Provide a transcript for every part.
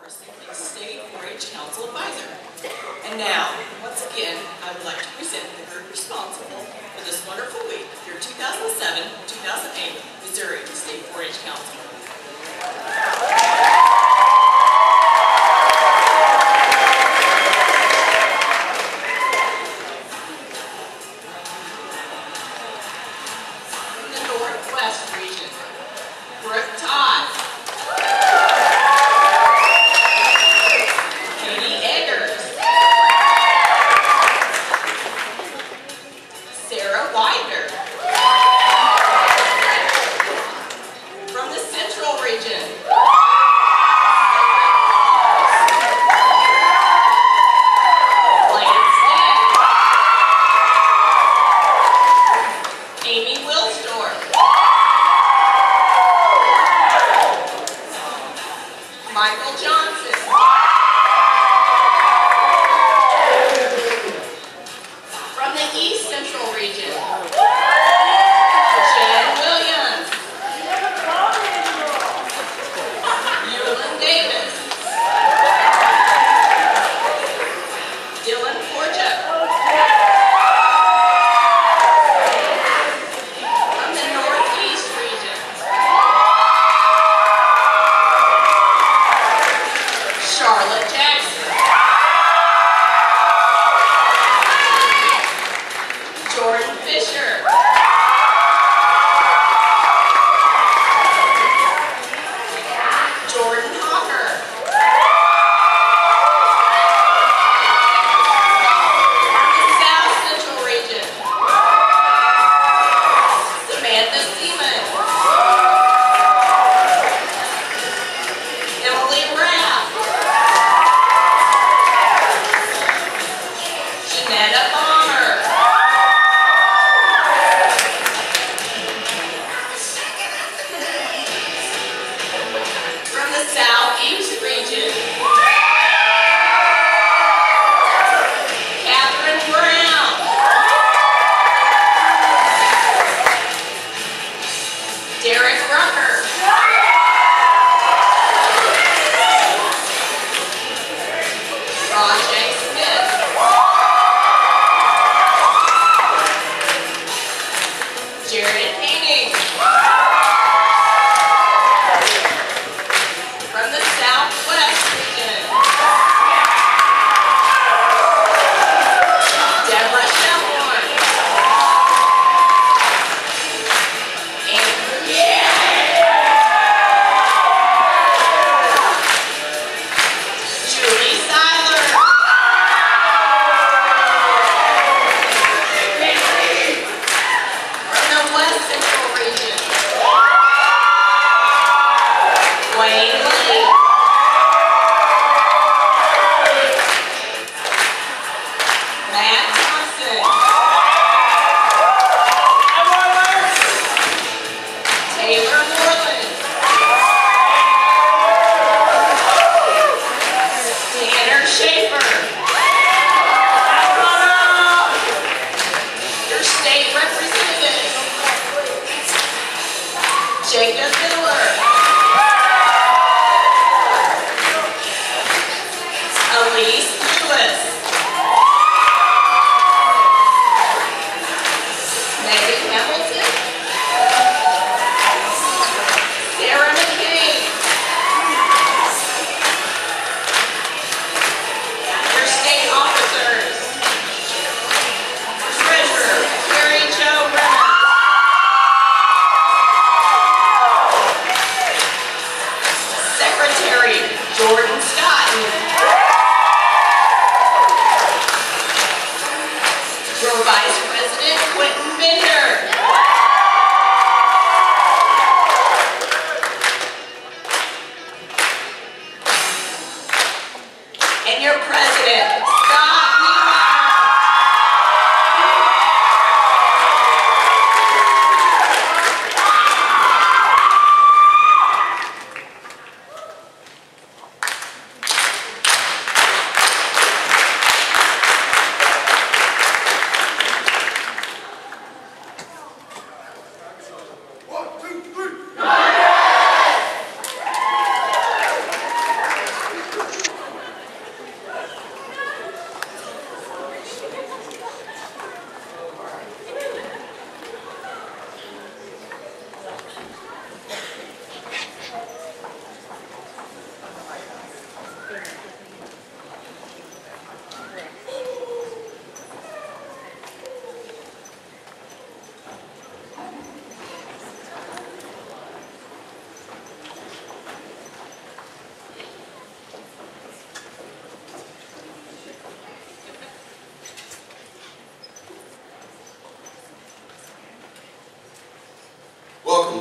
Recipient State 4-H Council Advisor. And now, once again, I would like to present the group responsible for this wonderful week, your 2007-2008 Missouri State 4-H Council. From the Northwest region, Brooke Todd.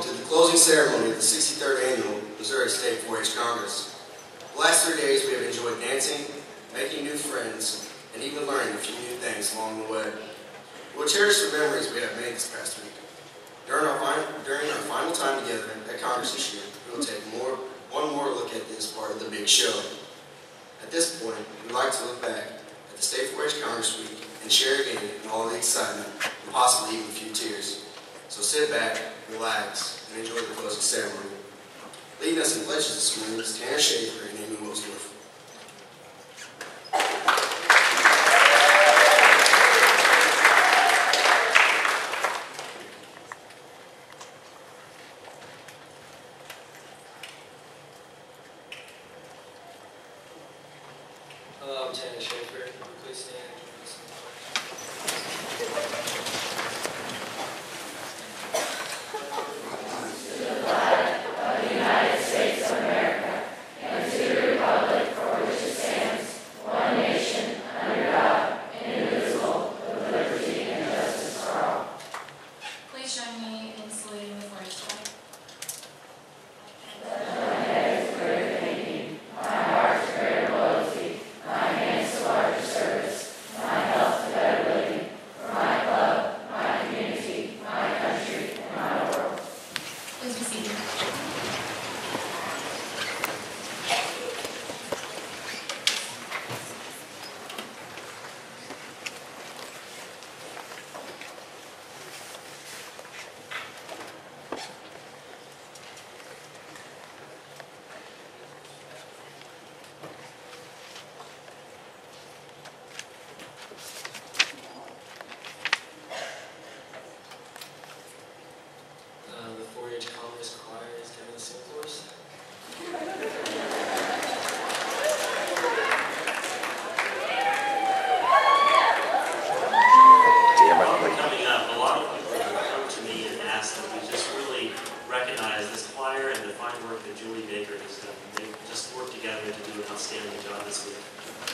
to the closing ceremony of the 63rd Annual Missouri State 4-H Congress. The last 3 days we have enjoyed dancing, making new friends, and even learning a few new things along the way. We'll cherish the memories we have made this past week. During our final time together at Congress this year, we will take one more look at this part of the big show. At this point, we'd like to look back at the State 4-H Congress Week and share again in all the excitement and possibly even a few tears. So sit back, relax, and enjoy the closing ceremony. Leading us in pledges this morning is Tanner Schaefer and Amy Wilsworth. Hello, I'm Tanner Schaefer. Please stand. Please join me in saluting the 4-H flag. Please be seated. The 4-H Congress Choir is going to sing for us. Coming up, a lot of people have come to me and asked that we just really recognize this choir and the fine work that Julie Baker has done. They just worked together to do an outstanding job this week.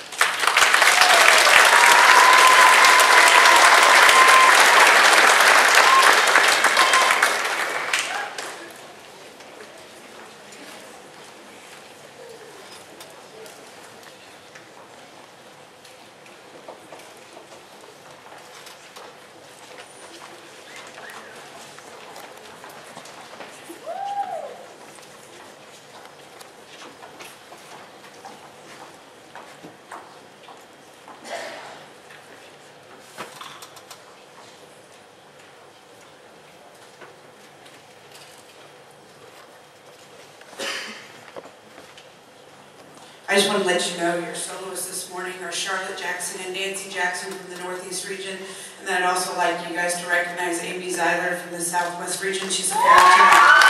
I just want to let you know your soloists this morning are Charlotte Jackson and Nancy Jackson from the Northeast region. And then I'd also like you guys to recognize Amy Zeiler from the Southwest region. She's a baritone.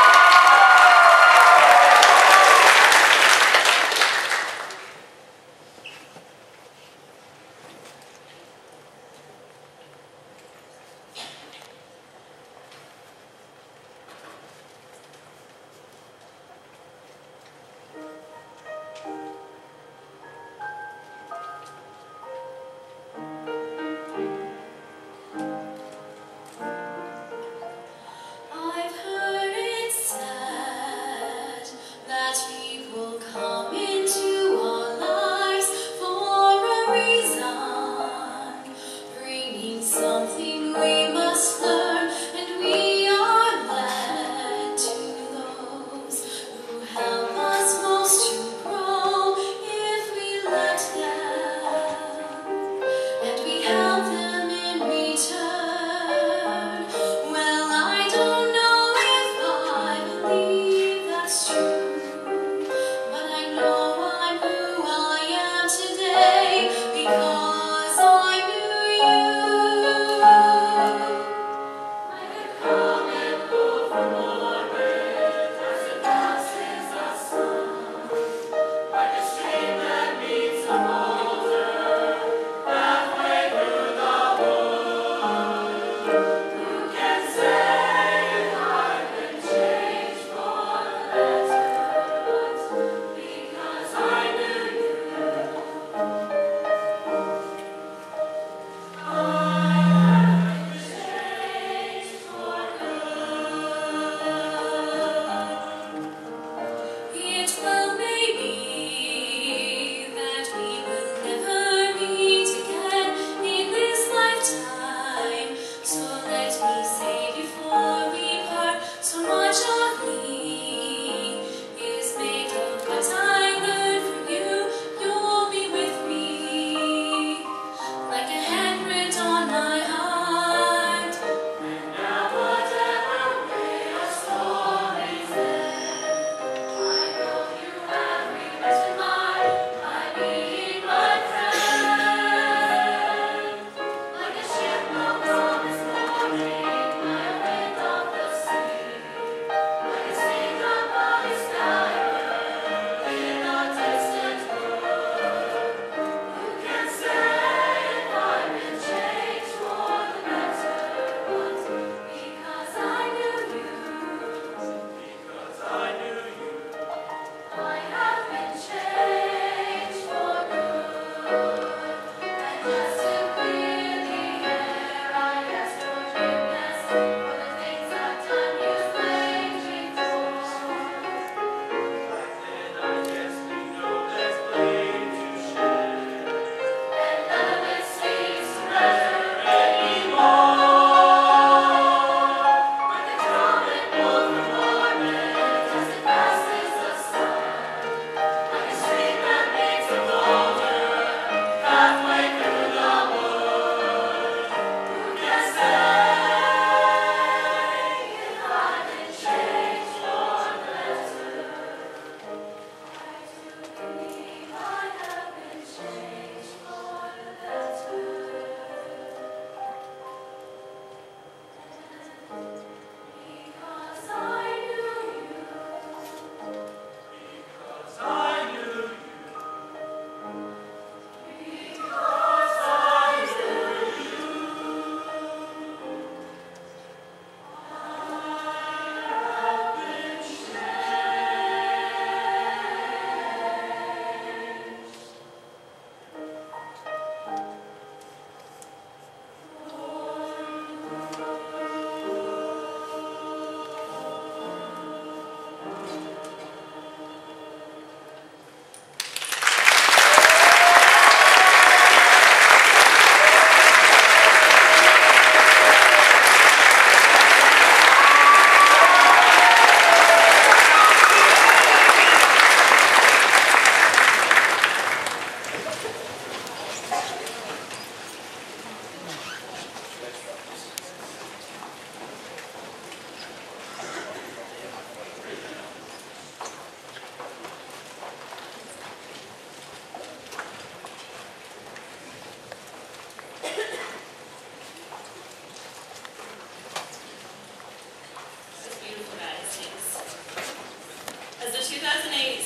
I've heard it said that people come into our lives for a reason, bringing something we must learn, and we are led to those who help us most to grow if we let them, and we help them in return. Well, I don't know if I believe that's true, but I know I'm who I am today because I knew you. I could come and go from orbit as it passes the sun, like a stream that meets a boulder halfway through the wood. Who can say I've been changed for the better?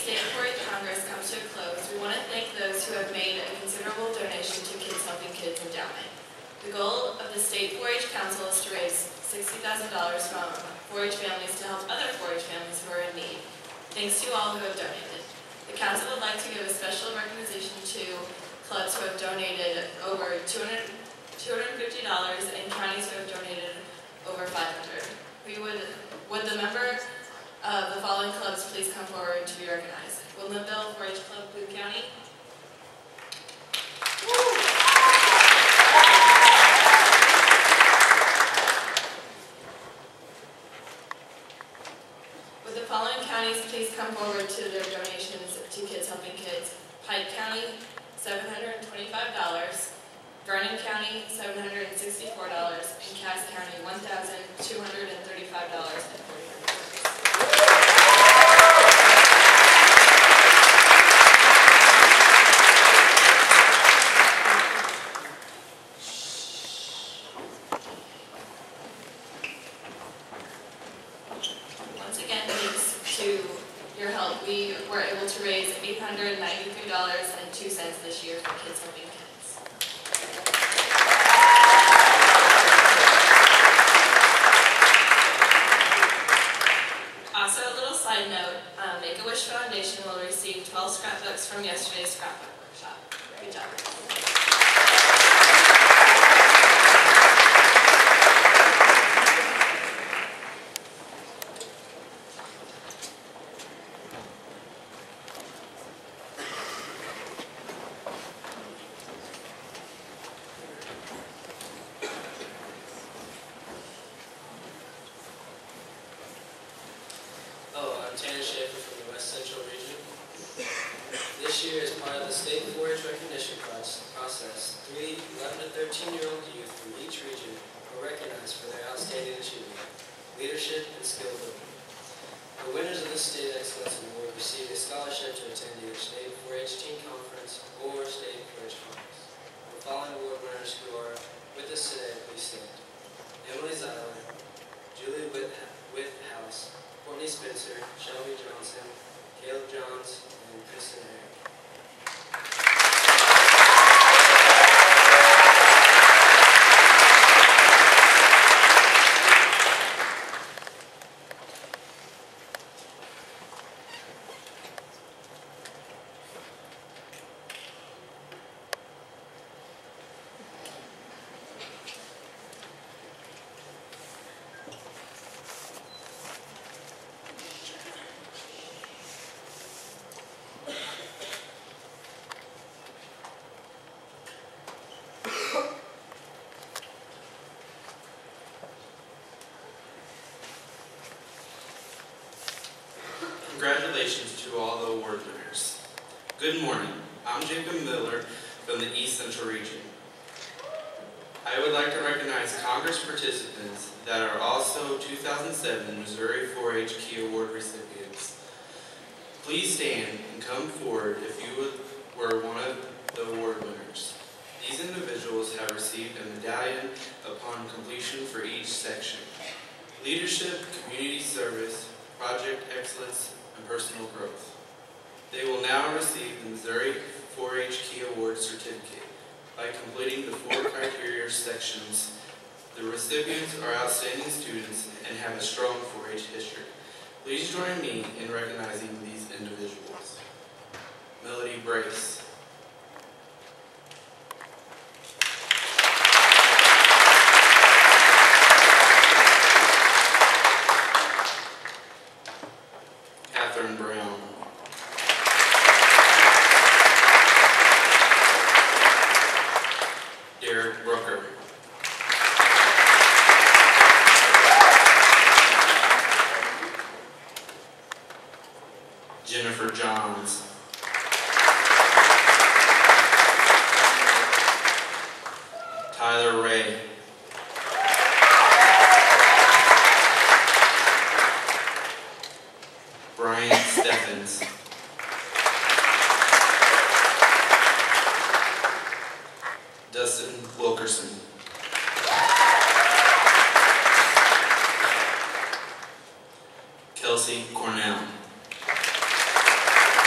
State 4-H Congress comes to a close, we want to thank those who have made a considerable donation to Kids Helping Kids Endowment. The goal of the State 4-H Council is to raise $60,000 from 4-H families to help other 4-H families who are in need. Thanks to all who have donated. The Council would like to give a special recognition to clubs who have donated over $250 and counties who have donated over $500. Would the member of the following clubs please come forward to be recognized? Woodlandville 4-H Club, Boone County. Would the following counties please come forward to their donations to Kids Helping Kids? Pike County, $725. Vernon County, $764, and Cass County, $1,235.40. Once again, thanks to your help, we were able to raise $893.02 this year for Kids Helping Kids. Also, a little side note, Make-A-Wish Foundation will receive 12 scrapbooks from yesterday's scrapbook workshop. Good job. From the West Central region. This year, as part of the State 4-H recognition process, 3 11 to 13-year-old youth from each region were recognized for their outstanding achievement, leadership, and skill building. The winners of the State Excellence Award received a scholarship to attend either State 4-H Teen Conference or State 4-H Conference. The following award winners who are with us today, please stand. Emily Zeiler, Julie Whithouse, Courtney Spencer, Shelby Johnson, Caleb Johns, and Kristen Eric. Congratulations to all the award winners. Good morning. I'm Jacob Miller from the East Central region. I would like to recognize Congress participants that are also 2007 Missouri 4-H Key Award recipients. Please stand and come forward if you were one of the award winners. These individuals have received a medallion upon completion for each section: leadership, community service, project excellence, and personal growth. They will now receive the Missouri 4-H Key Award certificate by completing the 4 criteria sections. The recipients are outstanding students and have a strong 4-H history. Please join me in recognizing these individuals. Melodie Brace. Brown. Derek Brooker. Jennifer Johns. Tyler Ray. Brian Steffens. Dustin Wilkerson. Kelsey Cornell.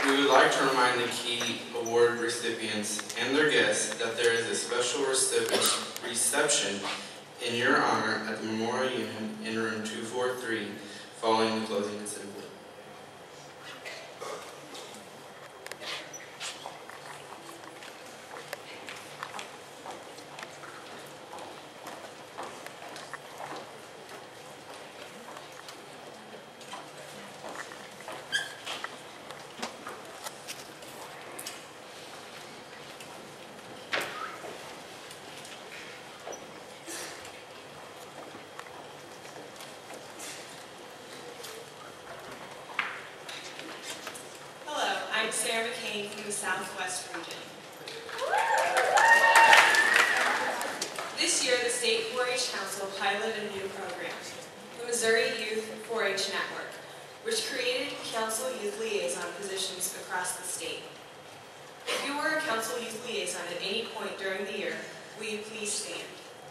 We would like to remind the key award recipients and their guests that there is a special reception in your honor at the Memorial Unit in room 243 following the closing assembly. I'm Sarah McCain from the Southwest region. This year, the State 4-H Council piloted a new program, the Missouri Youth 4-H Network, which created council youth liaison positions across the state. If you were a council youth liaison at any point during the year, will you please stand?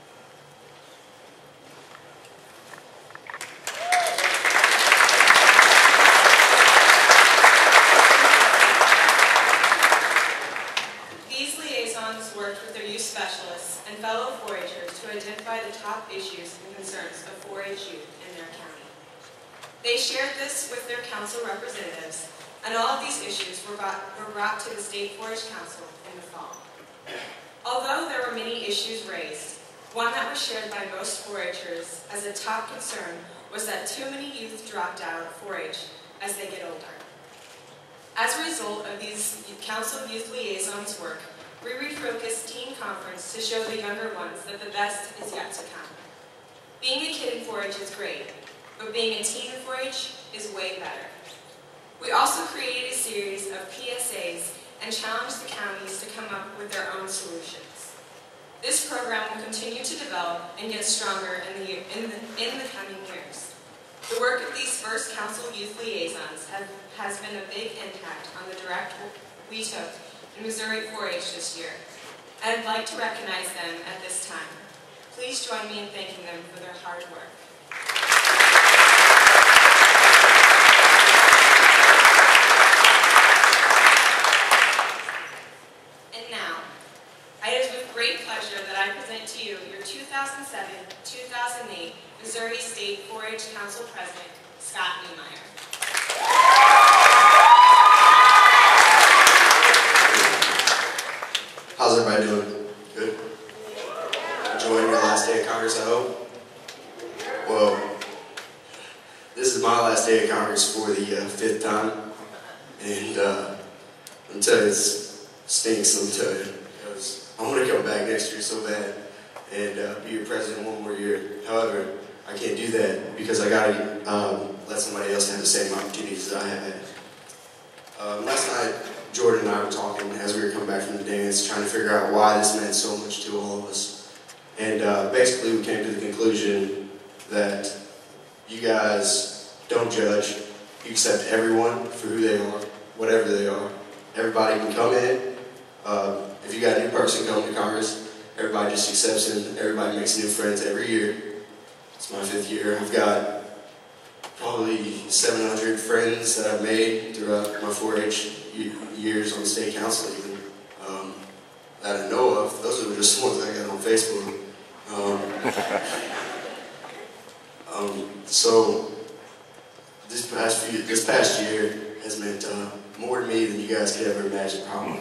Worked with their youth specialists and fellow 4-Hers to identify the top issues and concerns of 4-H youth in their county. They shared this with their council representatives, and all of these issues were brought to the State 4-H Council in the fall. Although there were many issues raised, one that was shared by most 4-Hers as a top concern was that too many youth dropped out of 4-H as they get older. As a result of these council youth liaisons' work, we refocused Teen Conference to show the younger ones that the best is yet to come. Being a kid in 4-H is great, but being a teen in 4-H is way better. We also created a series of PSAs and challenged the counties to come up with their own solutions. This program will continue to develop and get stronger in the coming years. The work of these first council youth liaisons has been a big impact on the direct we took in Missouri 4-H this year. I'd like to recognize them at this time. Please join me in thanking them for their hard work. And now, it is with great pleasure that I present to you your 2007-2008 Missouri State 4-H Council President, Scott Niemeyer. How's everybody doing? Good? Enjoying your last day of Congress, I hope? Well, this is my last day of Congress for the 5th time, and I'm telling you, it stinks, let me tell you, because I want to come back next year so bad and be your president one more year. However, I can't do that because I got to let somebody else have the same opportunities that I have had. Last night, Jordan and I were talking as we were coming back from the dance, trying to figure out why this meant so much to all of us. And basically we came to the conclusion that you guys don't judge. You accept everyone for who they are, whatever they are. Everybody can come in. If you got a new person coming to Congress, everybody just accepts them. Everybody makes new friends every year. It's my 5th year. I've got probably 700 friends that I've made throughout my 4-H years on the state council even, that I know of. Those are just ones I got on Facebook. So this past year has meant more to me than you guys could ever imagine, probably.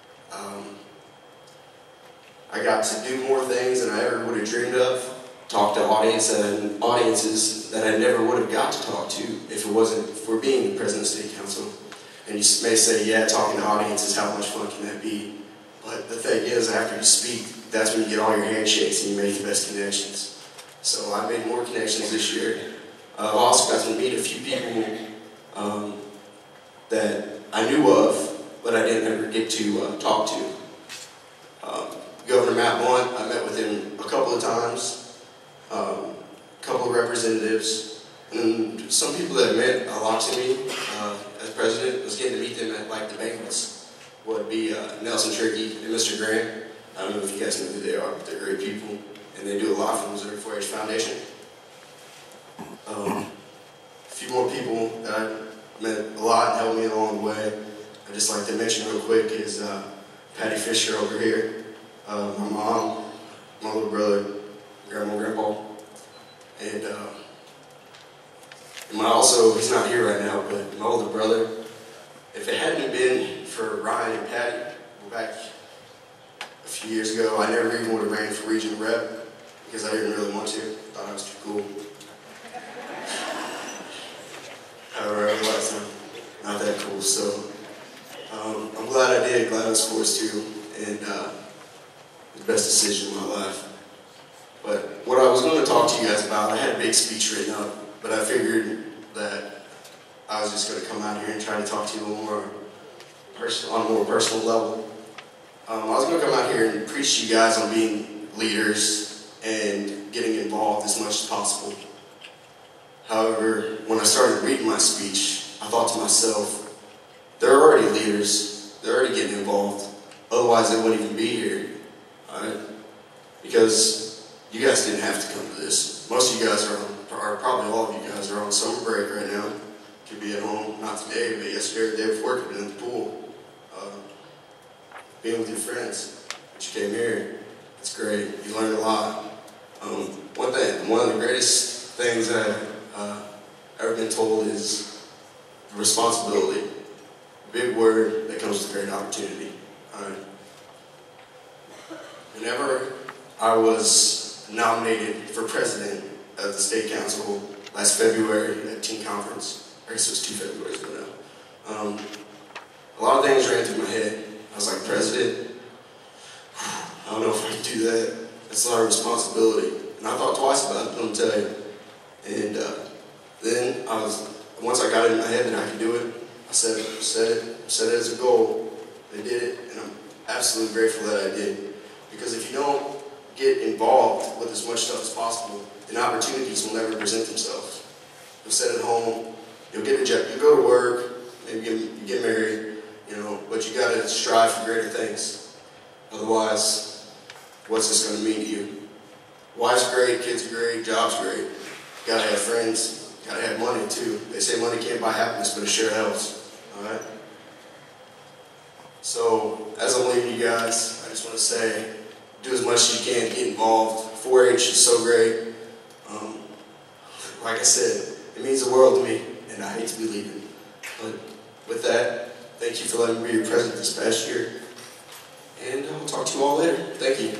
I got to do more things than I ever would have dreamed of. Talk to audiences that I never would have got to talk to if it wasn't for being the president of the state council. And you may say, yeah, talking to audiences, how much fun can that be? But the thing is, after you speak, that's when you get all your handshakes and you make the best connections. So I made more connections this year. I've also got to meet a few people that I knew of, but I didn't ever get to talk to. Governor Matt Blunt, I met with him a couple of times, a couple of representatives, and some people that meant a lot to me as president was getting to meet them at like the banquets. Would be Nelson Trickey and Mr. Grant. I don't know if you guys know who they are, but they're great people, and they do a lot for the Missouri 4-H Foundation. A few more people that I met a lot and helped me along the way. just like to mention real quick is Patty Fisher over here, my mom, my little brother, grandma, grandpa, and also, he's not here right now, but my older brother. If it hadn't been for Ryan and Patty, back a few years ago, I never even would have ran for regional rep because I didn't really want to. Thought I was too cool. However, I realized I'm not that cool, so I'm glad I did, glad I was forced to, and it was the best decision of my life. But what I was going to talk to you guys about, I had a big speech written up, but I figured that I was just going to come out here and try to talk to you a little more on a more personal level. I was going to come out here and preach to you guys on being leaders and getting involved as much as possible. However, when I started reading my speech, I thought to myself, they're already leaders, they're already getting involved, otherwise they wouldn't even be here, alright? Because you guys didn't have to come to this. Most of you guys or probably all of you guys are on summer break right now. Could be at home, not today, but yesterday or the day before, could be in the pool. Being with your friends, but you came here, it's great, you learned a lot. One of the greatest things that I've ever been told is responsibility. Big word that comes with great opportunity. Whenever I was nominated for president of the state council last February at teen conference, I guess it was 2 Februarys ago now, a lot of things ran through my head. I was like, president, I don't know if I can do that. That's a lot of responsibility. And I thought twice about it, let me tell you. And then once I got it in my head that I could do it, I set it as a goal. I did it, and I'm absolutely grateful that I did. Because if you don't get involved with as much stuff as possible, then opportunities will never present themselves. You'll sit at home, you'll get a job, you go to work, maybe you get married, but you gotta strive for greater things. Otherwise, what's this gonna mean to you? Wife's great, kids are great, job's great. You gotta have friends, you gotta have money too. They say money can't buy happiness, but it sure helps, alright? So, as I'm leaving you guys, I just wanna say, do as much as you can to get involved. 4-H is so great. Like I said, it means the world to me, and I hate to be leaving. But with that, thank you for letting me be your president this past year. And I'll talk to you all later. Thank you.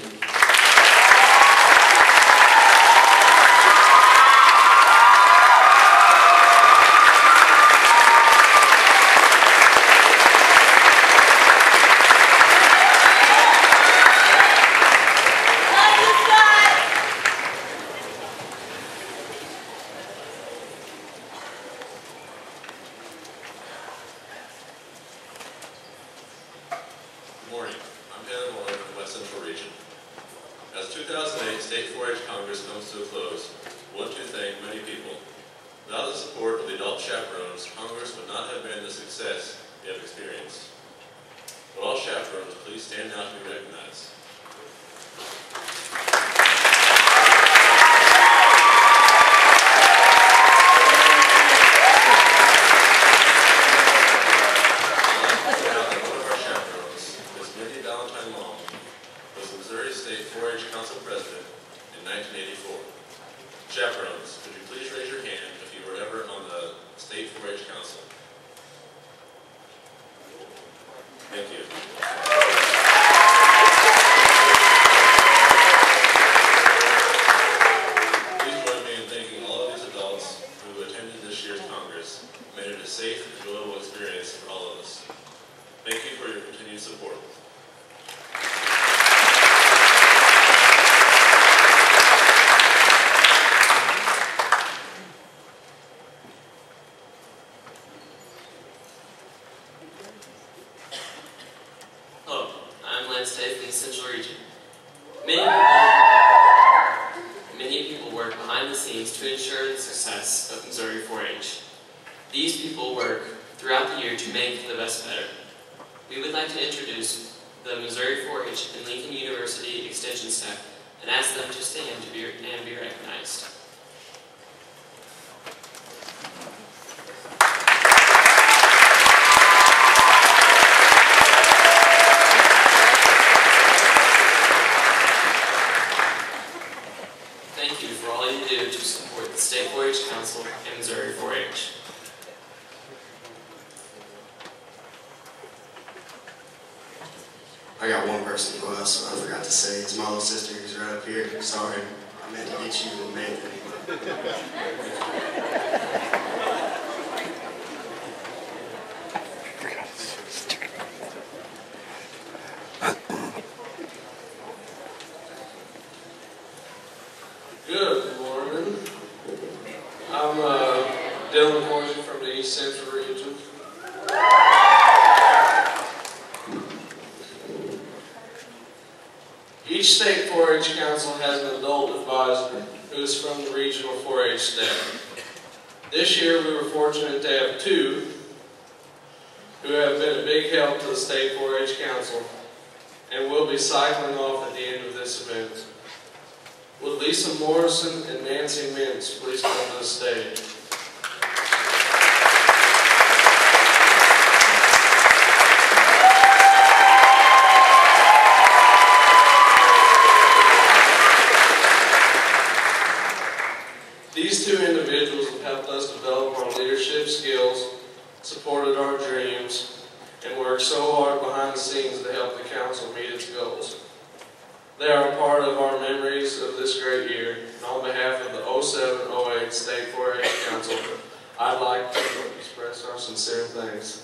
Good morning. I'm Taylor Moore from the West Central Region. As the 2008 State 4-H Congress comes to a close, I want to thank many people. Without the support of the adult chaperones, Congress would not have been the success we have experienced. Will all chaperones please stand now to be recognized? State 4-H Council President in 1984. Chaperones, would you please raise your hand if you were ever on the State 4-H Council? Thank you. Please join me in thanking all of these adults who attended this year's Congress and made it a safe, enjoyable experience for all of us. Thank you for your continued support. From the Central Region. Many people work behind the scenes to ensure the success of Missouri 4-H. These people work throughout the year to make the best better. We would like to introduce the Missouri 4-H and Lincoln University Extension staff and ask them to stand and be recognized. I got one person who else I forgot to say. It's my little sister who's right up here. Sorry, I meant to get you and Nathan. Good morning. I'm Dylan Corsi from the East Central region. Each state 4-H council has an adult advisor who is from the regional 4-H staff. This year we were fortunate to have two who have been a big help to the state 4-H council and will be cycling off at the end of this event. Would Lisa Morrison and Nancy Mintz please come to the stage? These two individuals have helped us develop our leadership skills, supported our dreams, and worked so hard behind the scenes to help the council meet its goals. They are a part of our memories of this great year, and on behalf of the 07-08 State 4-H Council, I'd like to express our sincere thanks.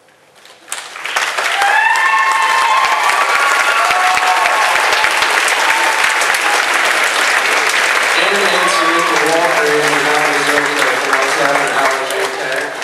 And Nancy Mr. Walker in the mountains of I was having an allergy attack.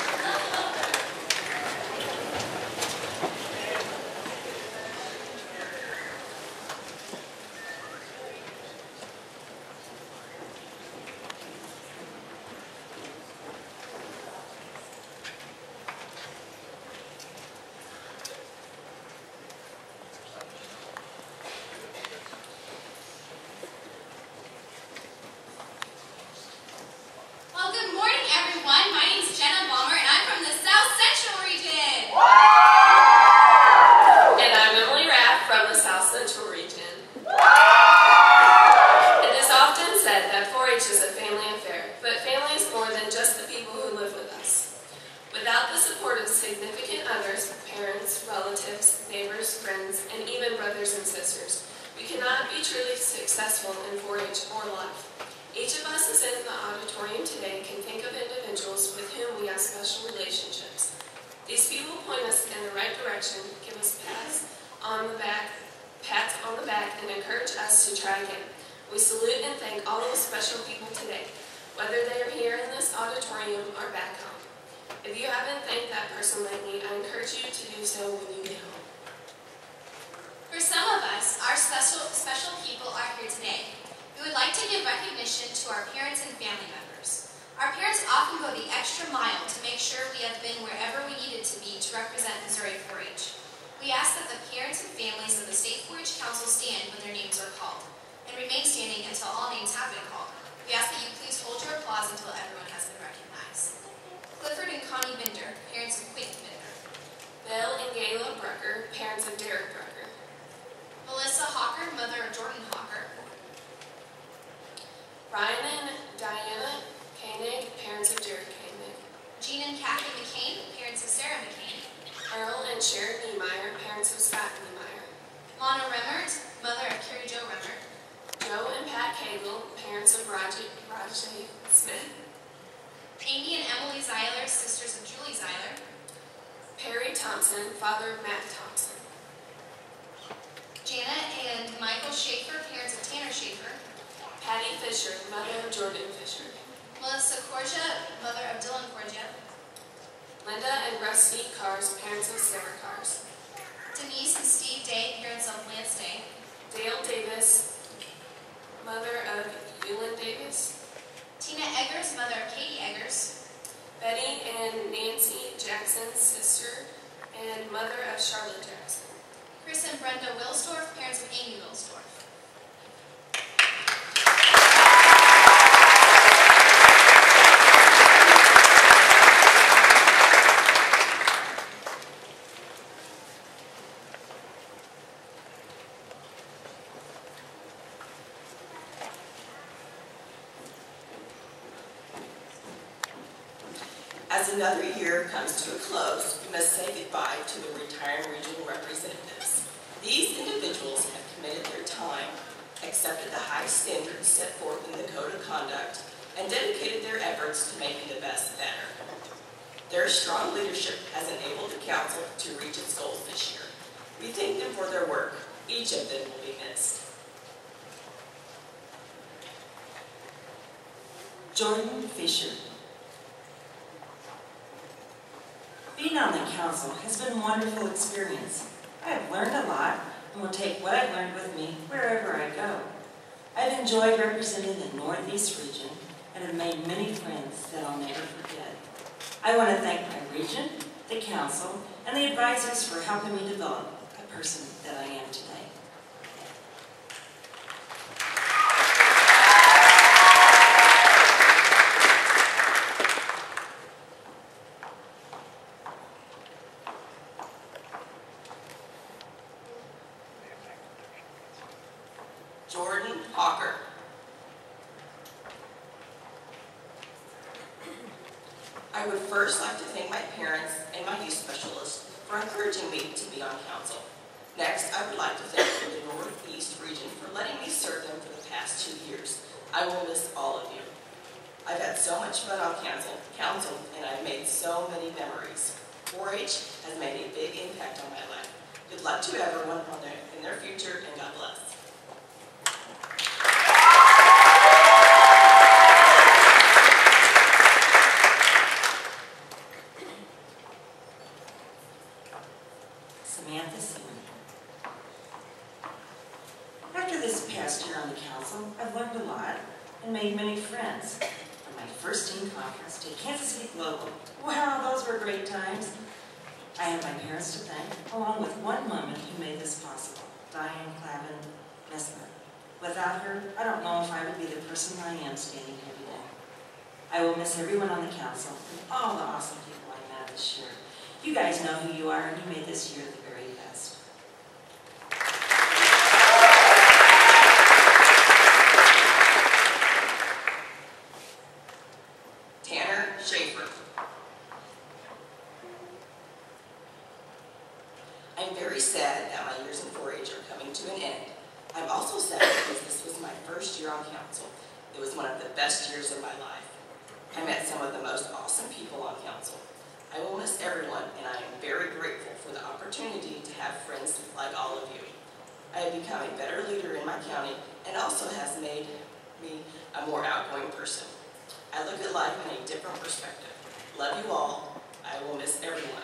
Well, good morning, everyone. My name is Jenna Balmer, and I'm from the South Central region. And I'm Emily Raff from the South Central region. It is often said that 4-H is a family affair, but family is more than just the people who live with us. Without the support of significant others, parents, relatives, neighbors, friends, and even brothers and sisters, we cannot be truly successful in 4-H or life. Each of us is in the auditorium today can think of individuals with whom we have special relationships. These people point us in the right direction, give us pats on the back, and encourage us to try again. We salute and thank all those special people today, whether they are here in this auditorium or back home. If you haven't thanked that person lately, I encourage you to do so when you get home. For some of us, our special people are here today. We would like to give recognition to our parents and family members. Our parents often go the extra mile to make sure we have been wherever we needed to be to represent Missouri 4-H. We ask that the parents and families of the State 4-H Council stand when their names are called, and remain standing until all names have been called. We ask that you please hold your applause until everyone has been recognized. Clifford and Connie Binder, parents of Quinn Binder. Bill and Gayla Brucker, parents of Derek Brucker. Melissa Hawker, mother of Jordan Hawker. Ryan and Diana Koenig, parents of Jared Koenig. Jean and Kathy McCain, parents of Sarah McCain. Earl and Sharon Niemeyer, parents of Scott Niemeyer. Lana Remmert, mother of Carrie Jo Remmert. Joe and Pat Cagle, parents of Rajay Smith. Amy and Emily Zeiler, sisters of Julie Zeiler. Perry Thompson, father of Matt Thompson. Janet and Michael Schaefer, parents of Tanner Schaefer. Patty Fisher, mother of Jordan Fisher. Melissa Corja, mother of Dylan Corja. Linda and Rusty Cars, parents of Sarah Cars. Denise and Steve Day, parents of Lance Day. Dale Davis, mother of Ewan Davis. Tina Eggers, mother of Katie Eggers. Betty and Nancy Jackson, sister and mother of Charlotte Jackson. Chris and Brenda Wilsdorf, parents of Amy Wilsdorf. As another year comes to a close, we must say goodbye to the retiring regional representatives. The These individuals have committed their time, accepted the high standards set forth in the Code of Conduct, and dedicated their efforts to making the best better. Their strong leadership has enabled the council to reach its goals this year. We thank them for their work. Each of them will be missed. Jordan Fisher. Being on the council has been a wonderful experience. I have learned a lot and will take what I've learned with me wherever I go. I've enjoyed representing the Northeast region and have made many friends that I'll never forget. I want to thank my region, the council, and the advisors for helping me develop the person that I am today. Jordan Hawker. I would first like to thank my parents and my youth specialist for encouraging me to be on council. Next, I would like to thank the Northeast region for letting me serve them for the past 2 years. I will miss all of you. I've had so much fun on council, and I've made so many memories. 4-H has made a big impact on my life. Good luck to everyone in their future, and God bless. After this past year on the council, I've learned a lot and made many friends. From my first team conference to Kansas City Global, wow, those were great times. I have my parents to thank, along with one woman who made this possible, Diane Clavin Messner. Without her, I don't know if I would be the person I am standing here today. I will miss everyone on the council and all the awesome people I met this year. You guys know who you are, and you made this year the very best. I'm very sad that my years in 4-H are coming to an end. I'm also sad because this was my first year on council. It was one of the best years of my life. I met some of the most awesome people on council. I will miss everyone, and I am very grateful for the opportunity to have friends like all of you. I have become a better leader in my county and also has made me a more outgoing person. I look at life in a different perspective. Love you all. I will miss everyone.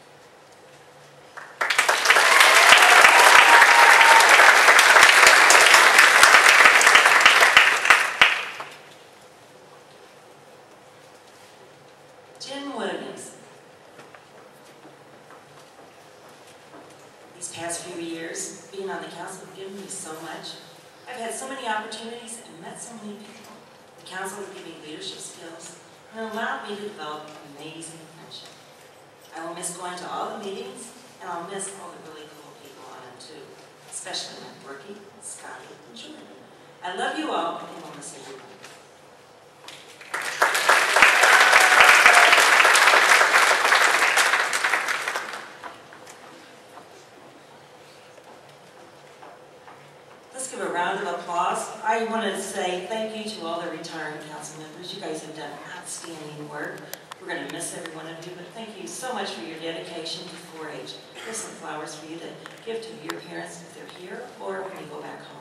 These past few years, being on the council has given me so much. I've had so many opportunities and met so many people. The council has given me leadership skills and allowed me to develop amazing friendship. I will miss going to all the meetings, and I'll miss all the really cool people on them too, especially my Brookie, Scotty, and Jordan. I love you all, and I'll miss everyone. Let's give a round of applause. I want to say thank you to all the retiring council members. You guys have done outstanding work. We're going to miss every one of you, but thank you so much for your dedication to 4-H. Here's some flowers for you to give to your parents if they're here or when you go back home.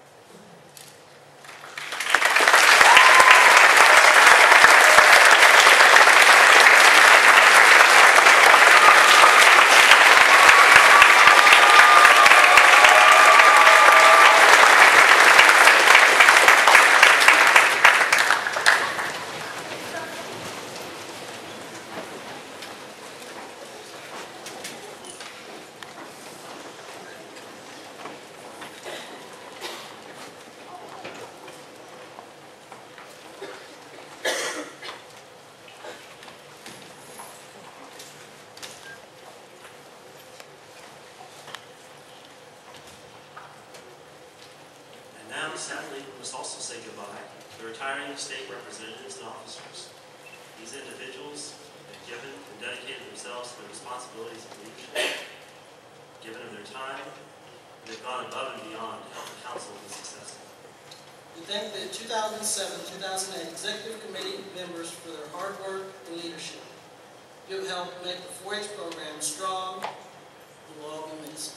Now, sadly, we must also say goodbye to the retiring state representatives and officers. These individuals have given and dedicated themselves to the responsibilities of leadership, given of their time, and have gone above and beyond to help the council be successful. We thank the 2007-2008 Executive Committee members for their hard work and leadership. You have helped make the 4-H program strong and will all be missed.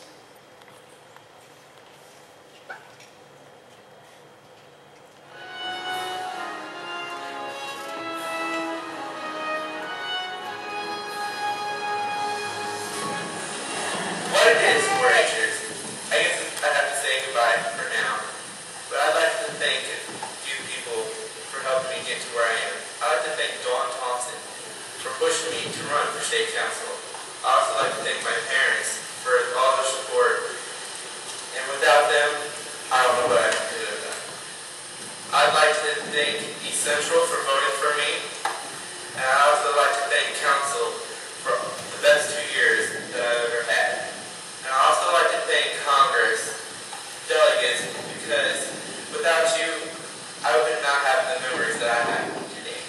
What it is, 4-Hers, I guess I have to say goodbye for now, but I'd like to thank you people for helping me get to where I am. I'd like to thank Dawn Thompson for pushing me to run for state council. I'd also like to thank my parents for all their support, and without them, I don't know what I could have done. I'd like to thank East Central for voting for me, and I'd also like to thank council for the best 2 years that I've ever had. And I'd also like to thank Congress, delegates, because without you, I would not have the memories that I have today.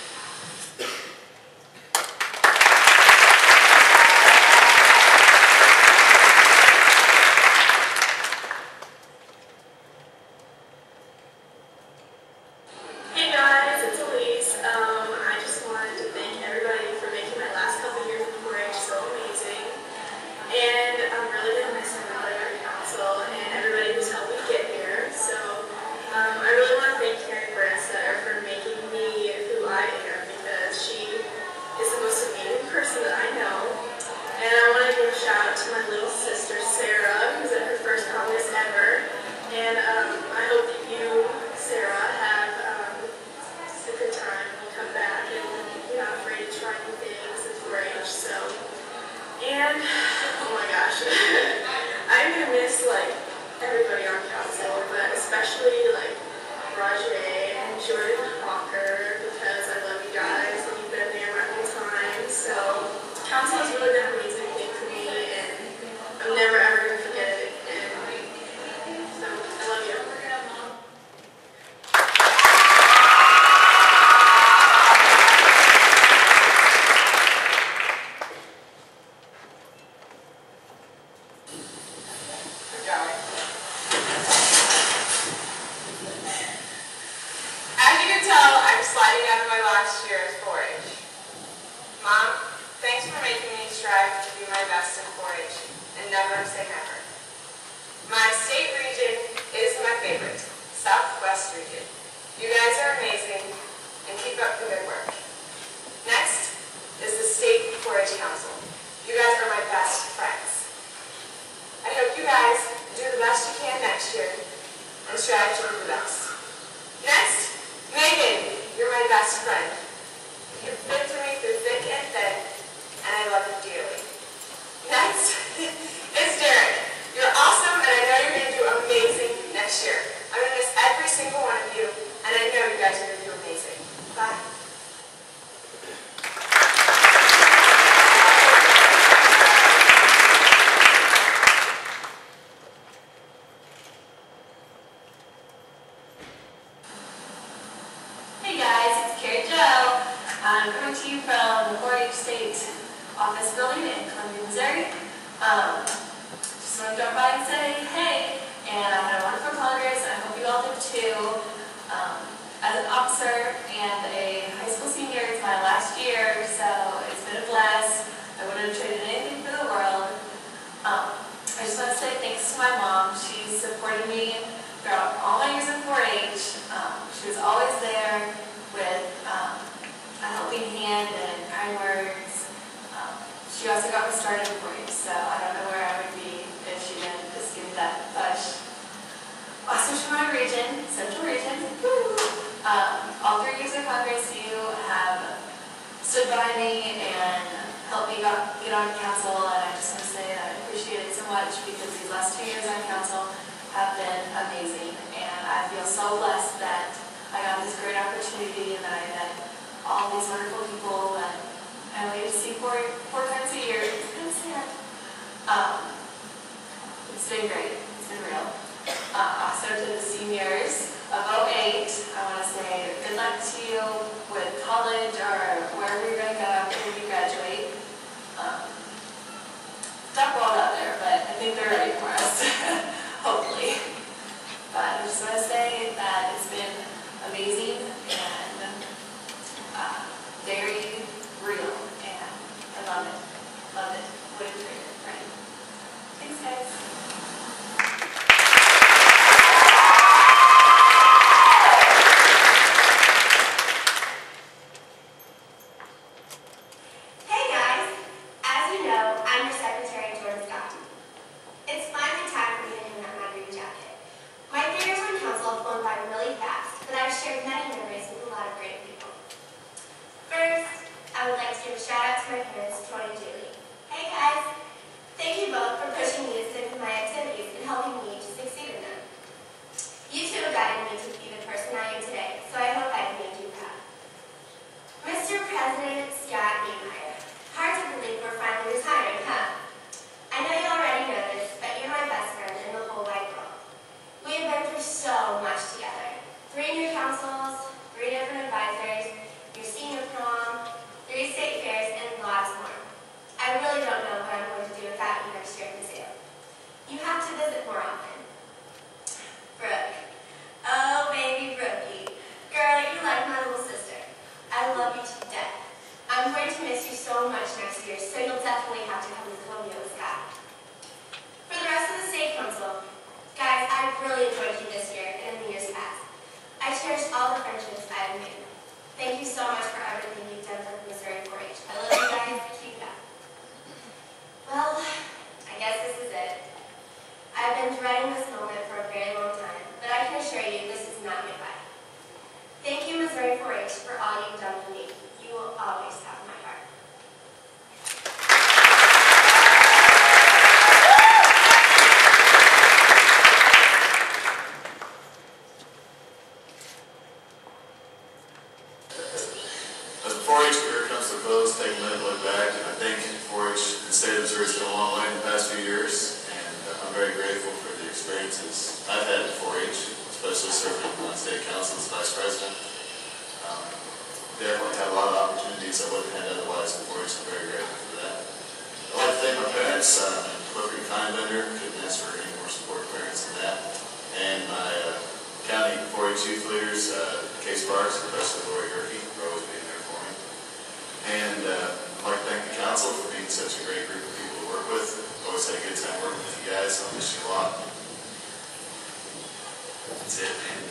Hey guys, it's Elise. I just wanted to thank everybody for making my last couple years of 4-H so amazing. And I'm really going to miss everybody on council and everybody who's helped me get here. So I really want to thank Karen Bressa for making me who I am, because she is the most amazing person that I know. And I want to give a shout out to my little sister Sarah, who's at her first Congress ever. And I hope that you, Sarah, have a good time and come back and you're not afraid to try new things and 4-H. So, and oh my gosh, I'm gonna miss like everybody on council, but especially like Roger and Jordan Walker, because I love you guys and you've been there my whole time. So council has really been an amazing thing for me, and I'm never ever gonna forget it. And so I love you. As you can tell, I'm sliding out of my last year at 4-H. Mom, thanks for making me strive to be my best in 4-H and never say never. My state region is my favorite, Southwest region. You guys are amazing and keep up the good work. Next is the State 4-H Council. You guys are my best friends. I hope you guys do the best you can next year and strive to be the best. Next, Megan, you're my best friend. You've been through me through thick and thin, and I love you dearly. Next is Derek. You're awesome, and I know you're going to do amazing next year. I'm going to miss every single one of you, and I know you guys are going to do amazing. Bye. Hey guys, it's Carrie Jo. I'm coming to you from the 4-H State Office Building in Columbia, Missouri. Just want to drop by and say hey, and I had a wonderful Congress, and I hope you all did too. As an officer and a high school senior, it's my last year, so it's been a blast. I wouldn't have traded anything for the world. I just want to say thanks to my mom. She supported me throughout all my years in 4-H. She was always there with a helping hand and kind words. She also got me started in 4-H, so I don't know where I would be if she didn't just give me that push. Also to my region, Central Region, all 3 years of Congress, you have stood by me and helped me get on council, and I just want to say that I appreciate it so much, because these last 2 years on council have been amazing, and I feel so blessed that I got this great opportunity and that I met all these wonderful people that I only get to see four times a year. It's kind of sad. It's been great. It's been real. Also to the seniors of 08, I want to say good luck to you with college or wherever you're going to go after you graduate. Tough world out there, but I think they're ready for us. Hopefully. 4-H for all you've done for me. You will always have my heart. As the 4-H career comes to a close, take a minute to look back, and I think 4-H in the state of Missouri has come a long way in the past few years, and I'm very grateful for the experiences I've had at 4-H, especially serving on state council as vice president. Definitely had a lot of opportunities I wouldn't have had otherwise at 4-H. I'm very grateful for that. I'd like to thank my parents, Clifford and Kindbender, couldn't ask for any more support parents than that, and my county 4-H youth leaders, Case Sparks, especially Lori Herkey, for always being there for me. And I'd like to thank the council for being such a great group of people to work with. Always had a good time working with you guys. I'll miss you a lot. That's it, man.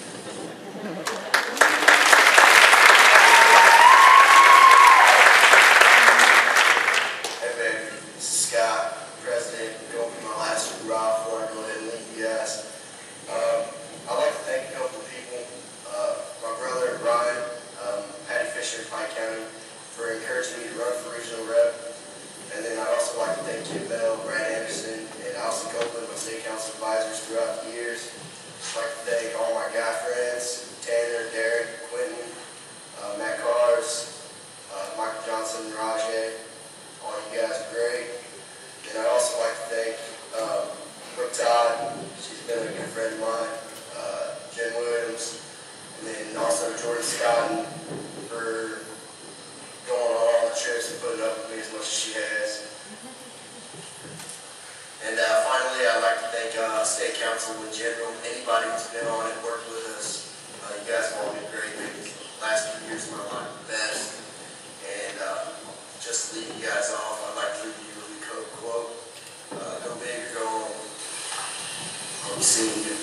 Hey, baby. This is Scott, president. Going to be my last hurrah before I go ahead and leave you guys. I'd like to thank a couple of people. My brother, Ryan, Patty Fisher in Pike County, for encouraging me to run for regional rep. And then I'd also like to thank Kim Bell, Brad Anderson, and Allison Copeland, my state council advisors throughout the years. I'd like to thank all my guy friends, Tanner, Derek, Quentin, Matt Cars, Michael Johnson, Rajay. All you guys are great. And I'd also like to thank Brooke Todd. She's been a good friend of mine. Jen Williams. And then also Jordan Scott for going on all the trips and putting up with me as much as she has. And finally, I'd like to thank State Council in general, anybody who's been on and worked with us. You guys have all been great, made the last few years of my life the best. And just to leave you guys off, I'd like to leave you with a quote. Go big or go home. I'll be seeing you.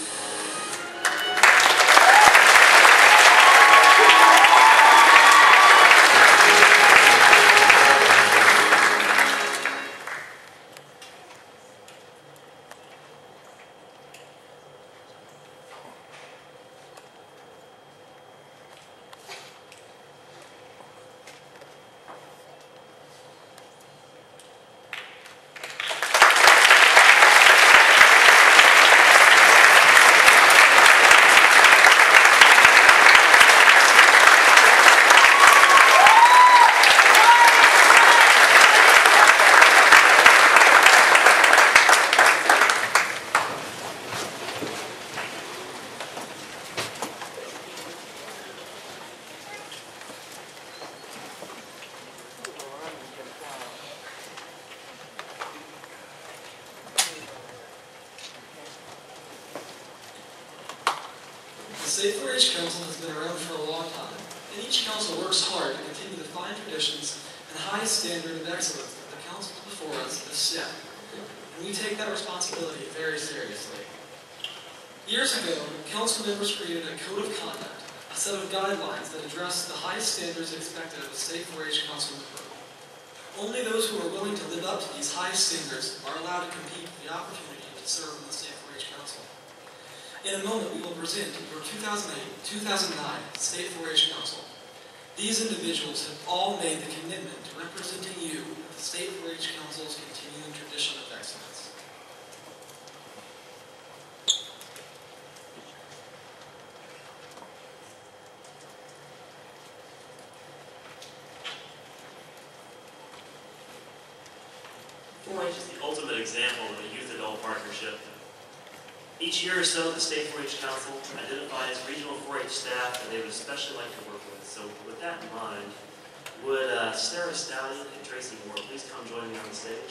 The State 4-H Council has been around for a long time, and each council works hard to continue the fine traditions and high standard of excellence that the councils before us have set, and we take that responsibility very seriously. Years ago, council members created a code of conduct, a set of guidelines that address the high standards expected of a State 4-H council member. Only those who are willing to live up to these high standards are allowed to compete for the opportunity to serve on the State 4-H Council. In a moment, we will present your 2008-2009 State 4-H Council. These individuals have all made the commitment to representing you at the State 4-H Council's continuing tradition of excellence. Which is the ultimate example of a youth-adult partnership. Each year or so, the State 4-H Council identifies regional 4-H staff that they would especially like to work with. So with that in mind, would Sarah Stallion and Tracy Moore please come join me on the stage?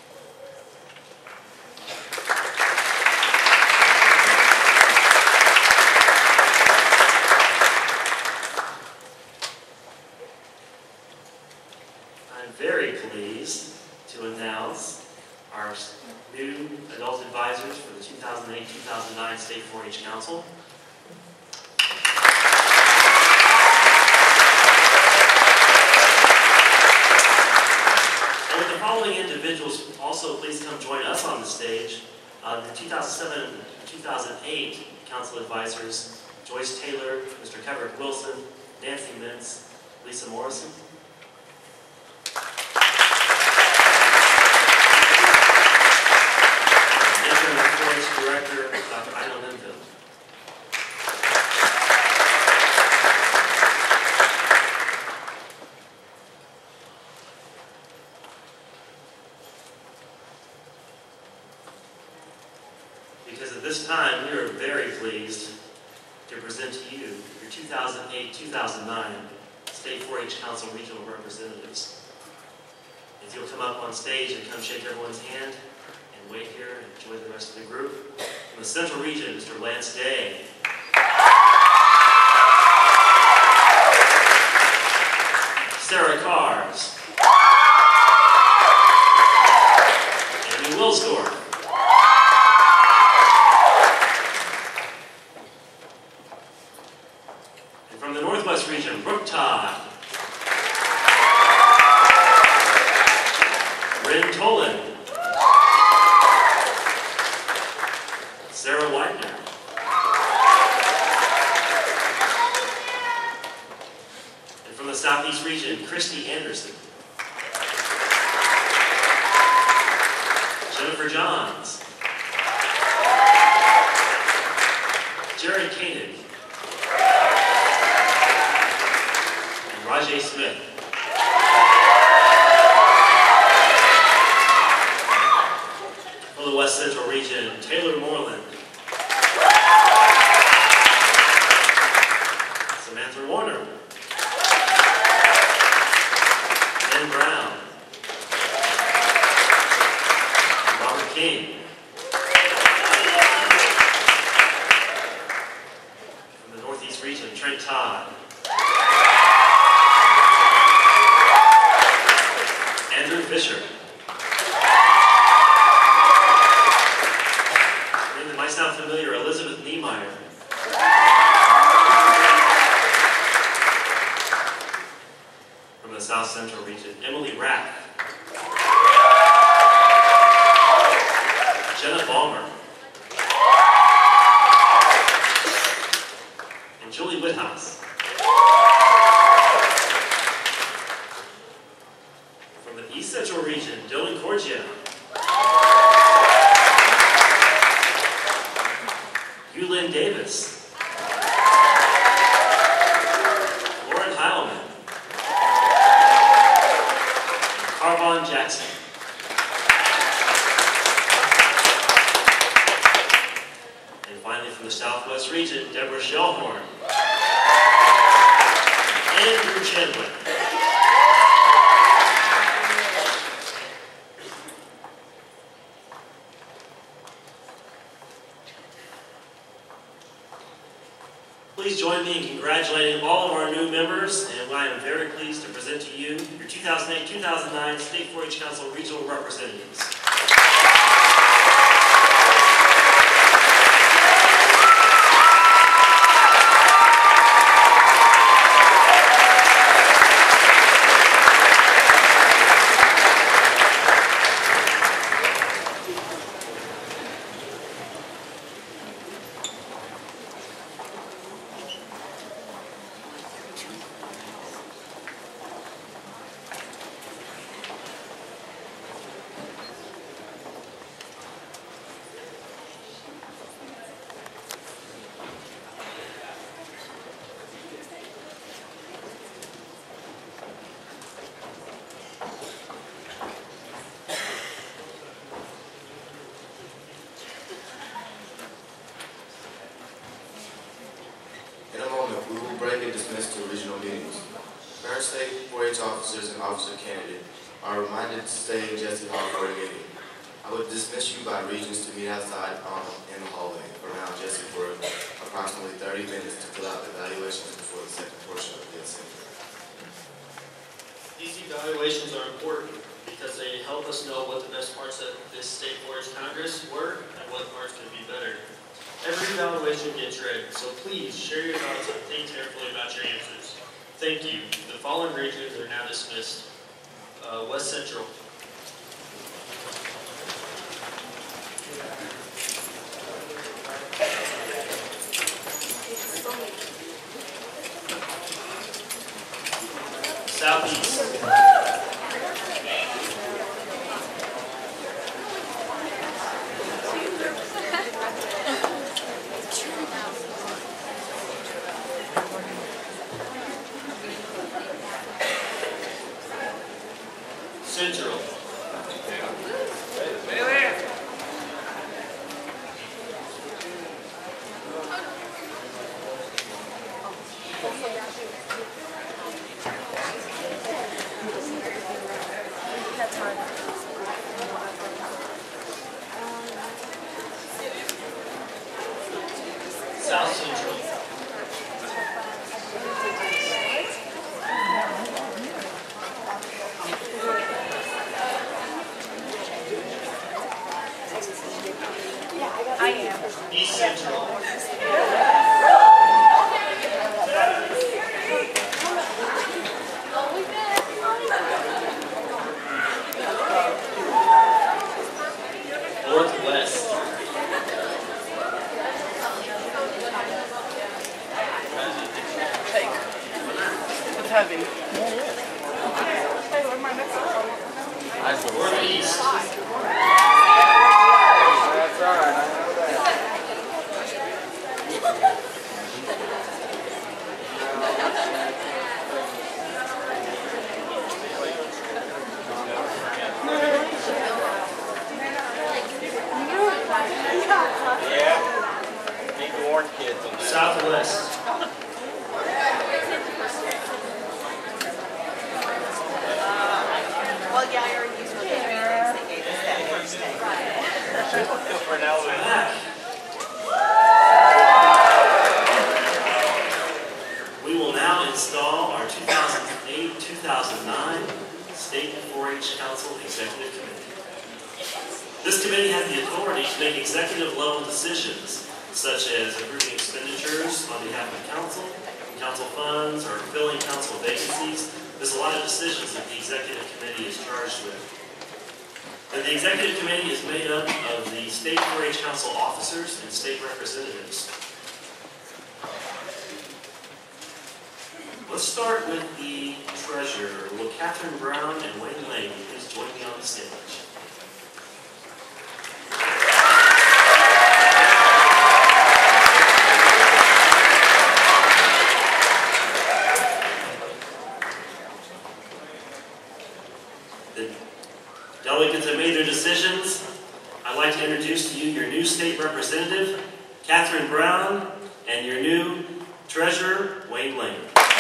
I'm very pleased to announce our new adult advisors for the 2008-2009 State 4-H Council. And with the following individuals, also please come join us on the stage. The 2007-2008 Council advisors, Joyce Taylor, Mr. Kevin Wilson, dancing mints, Lisa Morrison. Interim 4-H Director, Dr. Ida Linfield. Because at this time, we are very pleased to present to you your 2008-2009 State 4-H Council Regional Representatives. If you'll come up on stage and come shake everyone's hand and wait here and enjoy the rest of the group. From the Central Region, Mr. Lance Day. Sarah Cars. Amy Wilsdorf. And from the Northwest Region, Brooke Todd. Bryn Tolan. Sarah Widener. And from the Southeast Region, Christy Anderson. Jennifer Johns. Jerry Koenig. And Rajay Smith. From the West Central Region, Taylor Moreland. Samantha Warner. Ben Brown. And Robert King. From the Northeast Region, Trent Todd. Andrew Fisher. Name that might sound familiar, Elizabeth Niemeyer. From the South Central Region, Emily Rapp. Jenna Balmer. And Julie Whithouse. From the East Central Region, Dylan Corgia. Yulin Davis. Lauren Heilman. And Carvon Jackson. And finally from the Southwest Region, Deborah Shellhorn. Andrew Chandler. Please join me in congratulating all of our new members, and I am very pleased to present to you your 2008-2009 State 4-H Council Regional Representatives. In a moment, we will break and dismiss to regional meetings. Current State 4-H officers and officer candidates are reminded to stay in Jesse Hall for a meeting. I would dismiss you by regions to meet outside in the hallway around Jesse for approximately 30 minutes to fill out evaluations before the second portion of the assembly. These evaluations are important because they help us know what the best parts of this State 4-H Congress were and what parts could be better. Every evaluation gets read, so please share your thoughts and think carefully about your answers. Thank you. The following regions are now dismissed. West Central. Southeast. Central. South Central. I am. East Central. Northwest. It's heavy. Northeast. That's all right. I know that. Yeah. Need to warn kids on that. Southwest. Well, yeah, I already used one of the 3 things they gave us that first day. For now, We will now install our 2008-2009 State 4-H Council Executive Committee. This committee has the authority to make executive-level decisions, such as approving expenditures on behalf of council, council funds, or filling council vacancies. There's a lot of decisions that the executive committee is charged with. And the executive committee is made up of the State 4-H Council officers and state representatives. Let's start with the treasurer. Will Catherine Brown and Wayne Lane please join me on the stage? The delegates have made their decisions. I'd like to introduce to you your new state representative, Catherine Brown, and your new treasurer, Wayne Lane.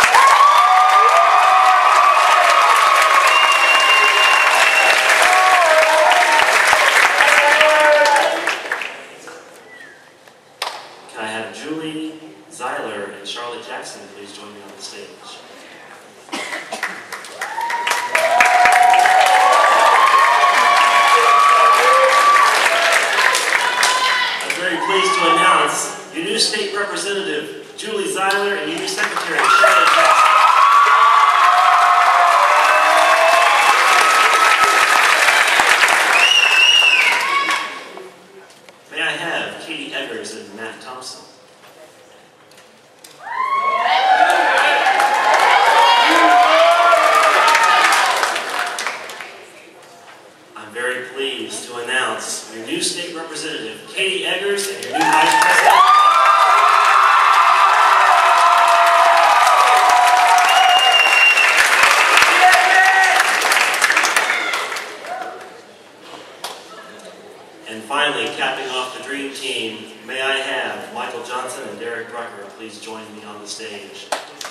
Can I have Julie Zeiler and Charlotte Jackson please join me on the stage? Pleased to announce your new state representative, Julie Zeiler, and your new secretary, Charlotte Jackson. May I have Katie Eggers and Matt Thompson? I'm very pleased to announce your new state representative, Katie Eggers, and your new vice president. And finally, capping off the dream team, may I have Michael Johnson and Derek Brucker please join me on the stage.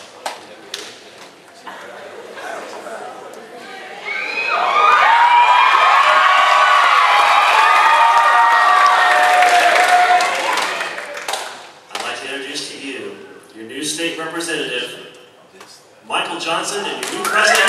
State Representative Michael Johnson and your new president.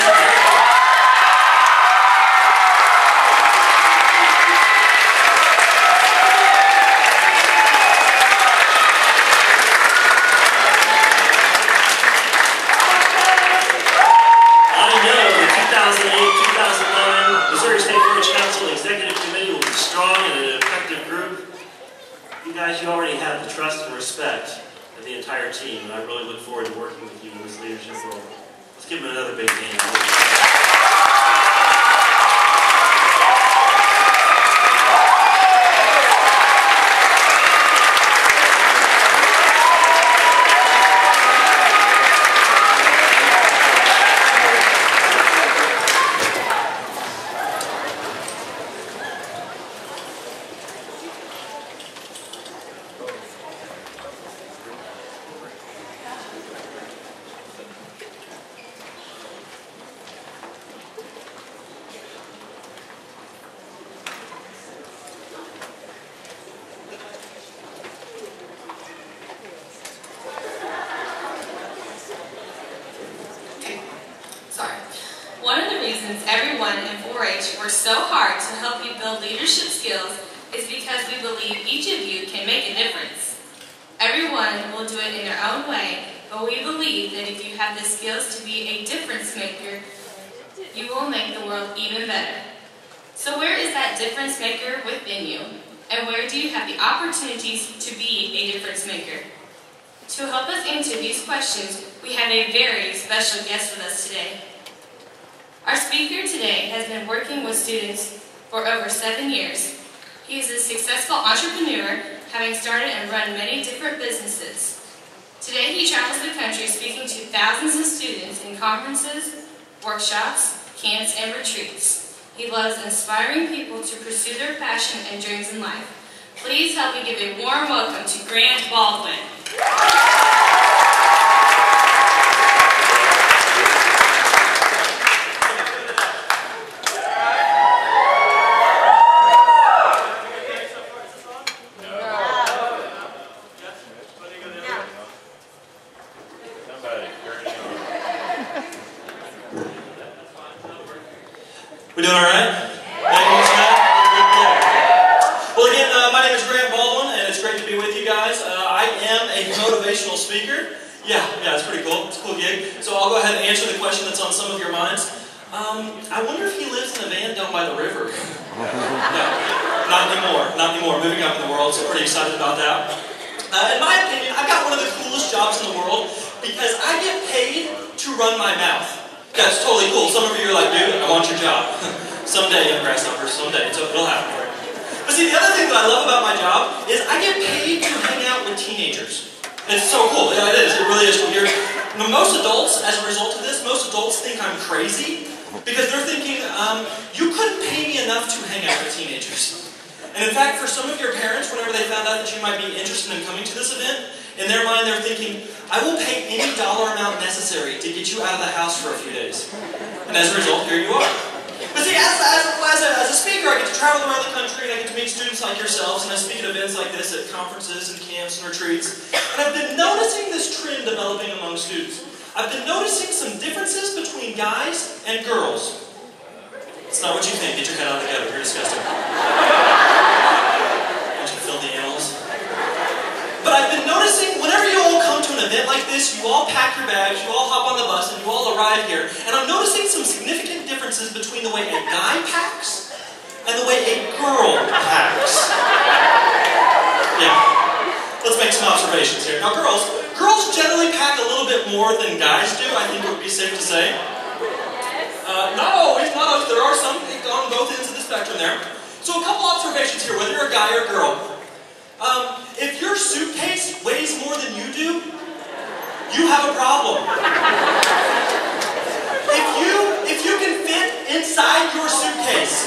I know the 2008-2009 Missouri State 4-H Council Executive Committee will be strong and an effective group. You guys, you already have the trust and respect of the entire team, and I really look forward to working with you in this leadership role. Let's Let's give them another big hand. Sorry. One of the reasons everyone in 4-H works so hard to help you build leadership skills is because we believe each of you can make a difference. Everyone will do it in their own way, but we believe that if you have the skills to be a difference maker, you will make the world even better. So where is that difference maker within you? And where do you have the opportunities to be a difference maker? To help us answer these questions, we have a very special guest with us today. Our speaker today has been working with students for over 7 years. He is a successful entrepreneur, having started and run many different businesses. Today he travels the country speaking to thousands of students in conferences, workshops, camps, and retreats. He loves inspiring people to pursue their passion and dreams in life. Please help me give a warm welcome to Grant Baldwin. We doing all right? Well, again, my name is Grant Baldwin, and it's great to be with you guys. I am a motivational speaker. Yeah, it's pretty cool. It's a cool gig. So I'll go ahead and answer the question that's on some of your minds. I wonder if he lives in a van down by the river. No, not anymore. Moving up in the world, so pretty excited about that. In my opinion, I've got one of the coolest jobs in the world because I get paid to run my mouth. That's totally cool. Some of you are like, dude, I want your job. Someday, young grasshoppers, someday. It'll happen for you. But see, the other thing that I love about my job is I get paid to hang out with teenagers. It's so cool. Yeah, it is. It really is cool. Most adults, as a result of this, most adults think I'm crazy because they're thinking, you couldn't pay me enough to hang out with teenagers. And in fact, for some of your parents, whenever they found out that you might be interested in coming to this event, in their mind they're thinking, I will pay any dollar amount necessary to get you out of the house for a few days. And as a result, here you are. But see, as a speaker, I get to travel around the country and I get to meet students like yourselves, and I speak at events like this at conferences and camps and retreats. And I've been noticing this trend developing among students. I've been noticing some differences between guys and girls. It's not what you think. Get your head out together. You're disgusting. Bunch of filthy animals. But I've been noticing whenever you all come to an event like this, you all pack your bags, you all hop on the bus, and you all arrive here. And I'm noticing some significant differences between the way a guy packs and the way a girl packs. Yeah. Let's make some observations here. Now, girls generally pack a little bit more than guys do, I think it would be safe to say. Not always. There are some on both ends of the spectrum there. So a couple observations here, whether you're a guy or a girl. If your suitcase weighs more than you do, you have a problem. If you can fit inside your suitcase,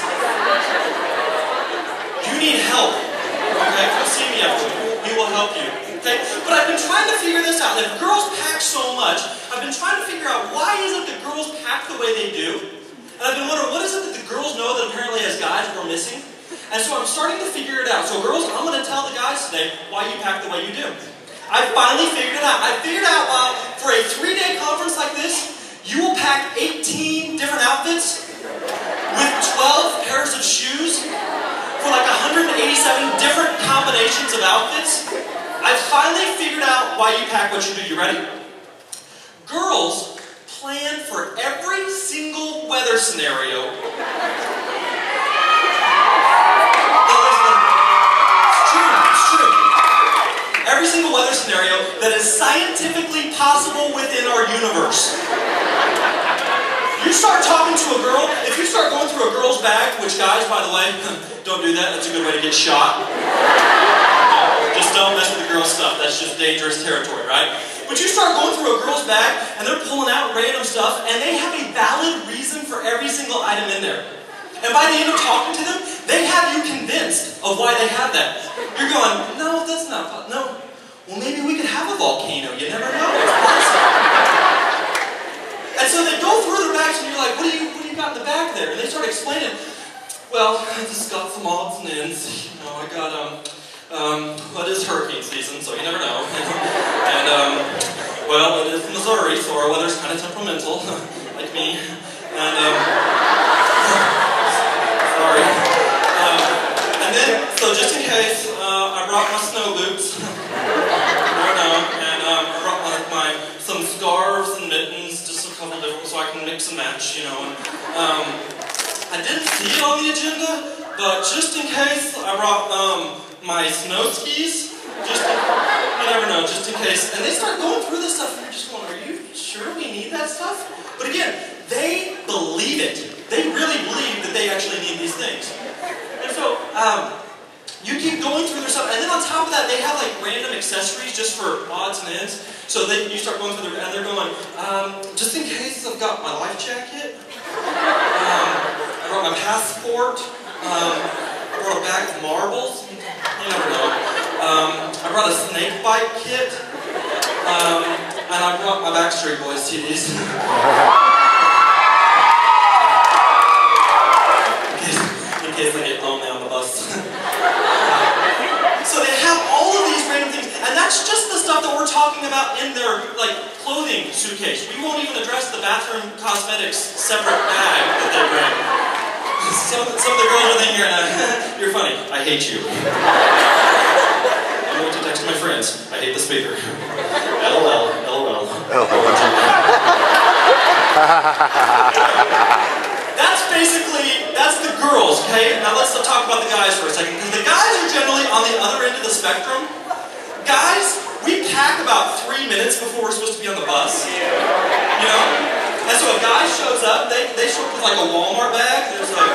you need help. Okay, come see me after. We will help you. Okay? But I've been trying to figure this out. If girls pack so much, I've been trying to figure out why is it that girls pack the way they do? And I've been wondering, what is it that the girls know that apparently as guys we're missing? And so I'm starting to figure it out. So girls, I'm going to tell the guys today why you pack the way you do. I finally figured it out. I figured out for a 3-day conference like this, you will pack 18 different outfits with 12 pairs of shoes for like 187 different combinations of outfits. I finally figured out why you pack what you do. You ready? Girls plan for every single weather scenario. Every single weather scenario that is scientifically possible within our universe. You start talking to a girl, if you start going through a girl's bag, which guys, by the way, don't do that, that's a good way to get shot. Just don't mess with the girl's stuff, that's just dangerous territory, right? But you start going through a girl's bag, and they're pulling out random stuff, and they have a valid reason for every single item in there. And by the end of talking to them, they have you convinced of why they have that. You're going, no, that's not, no. Well, maybe we could have a volcano, you never know, it's possible. And so they go through their bags, and you're like, what do you got in the bag there? And they start explaining, well, I just got some odds and ends. You know, I got, well, it is hurricane season, so you never know. And, well, it is Missouri, so our weather's kind of temperamental, like me. And, sorry. And then, so just in case, I brought my snow boots. Never know. And I brought some scarves and mittens, just a couple different, so I can mix and match, you know. And, I didn't see it on the agenda, but just in case, I brought my snow skis. You never know, just in case. And they start going through this stuff, and you're just going, are you sure we need that stuff? But again, they believe it. They really believe that they actually need these things. And so, you keep going through their stuff, and then on top of that, they have like random accessories just for odds and ends. So then you start going through and they're going, just in case I've got my life jacket. I brought my passport. I brought a bag of marbles. You never know. I brought a snake bite kit. And I brought my Backstreet Boys CDs. in case I get lonely on the bus. So they have all of these random things, and that's just the stuff that we're talking about in their clothing suitcase. We won't even address the bathroom cosmetics separate bag that they bring. Some of the girls are thinking, you're funny. I hate you. I'm going to text my friends. I hate the speaker. LOL. LOL. That's the girls, okay? Now let's talk about the guys for a second, because the guys are generally on the other end of the spectrum. Guys, we pack about 3 minutes before we're supposed to be on the bus. You know? And so a guy shows up, they show up with like a Walmart bag, there's like,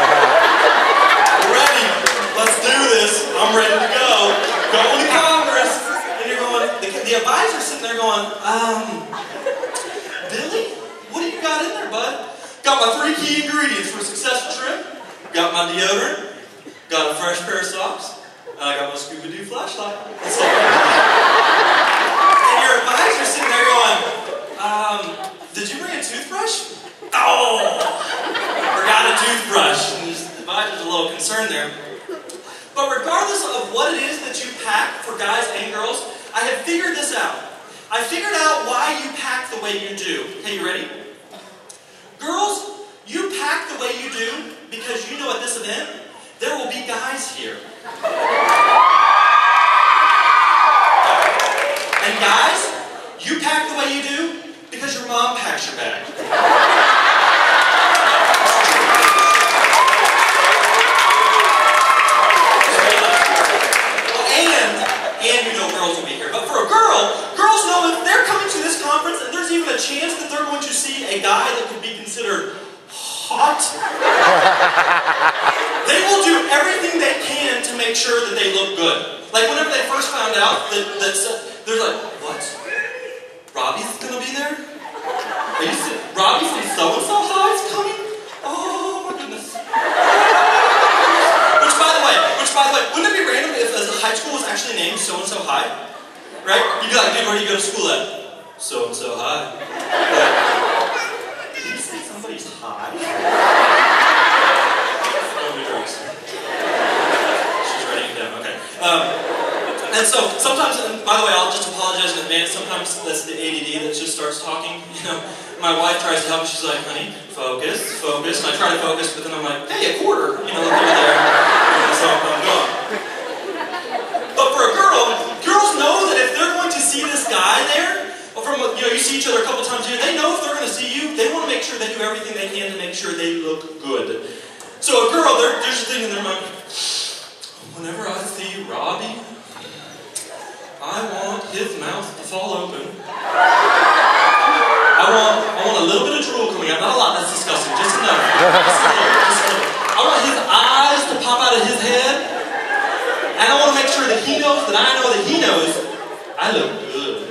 ready, let's do this, I'm ready to go, going to Congress. And you're going, the advisor's sitting there going, Billy, what do you got in there, bud? Got my 3 key ingredients for a successful trip. Got my deodorant. Got a fresh pair of socks. And I got my Scooby-Doo flashlight. And your advisor's sitting there going, did you bring a toothbrush? Oh! Forgot a toothbrush. And the advisor's a little concerned there. But regardless of what it is that you pack for guys and girls, I have figured this out. I figured out why you pack the way you do. Okay, you ready? Girls, you pack the way you do because you know at this event, there will be guys here. And guys, you pack the way you do because your mom packs your bag. And you know girls will be here. But for a girl, girls know if they're coming to this conference and there's even a chance that they're going to see a guy that could be considered hot, they will do everything they can to make sure that they look good. Like whenever they first found out that they're like, what? Robbie's gonna be there? Are you Robbie from so-and-so high is coming? Oh my goodness. Which by the way, wouldn't it be random if a high school was actually named so-and-so high? Right? You'd be like, dude, where do you go to school at? So-and-so high. Like, did you say somebody's high? Don't do drugs. She's writing it down, okay. And so, sometimes, and by the way, I'll just apologize in advance, sometimes that's the ADD that just starts talking, you know. My wife tries to help me, she's like, honey, focus, focus, and I try to focus, but then I'm like, hey, a quarter, you know, look over there, and so I'm gone. But for a girl, girls know that if they're going to see this guy there, or from, you know, you see each other a couple times a year, they know if they're going to see you, they want to make sure they do everything they can to make sure they look good. So a girl, they're just thinking in their mind, whenever I see Robbie, I want his mouth to fall open. I want a little bit of drool coming out, not a lot, sure that he knows that I know that he knows I look good.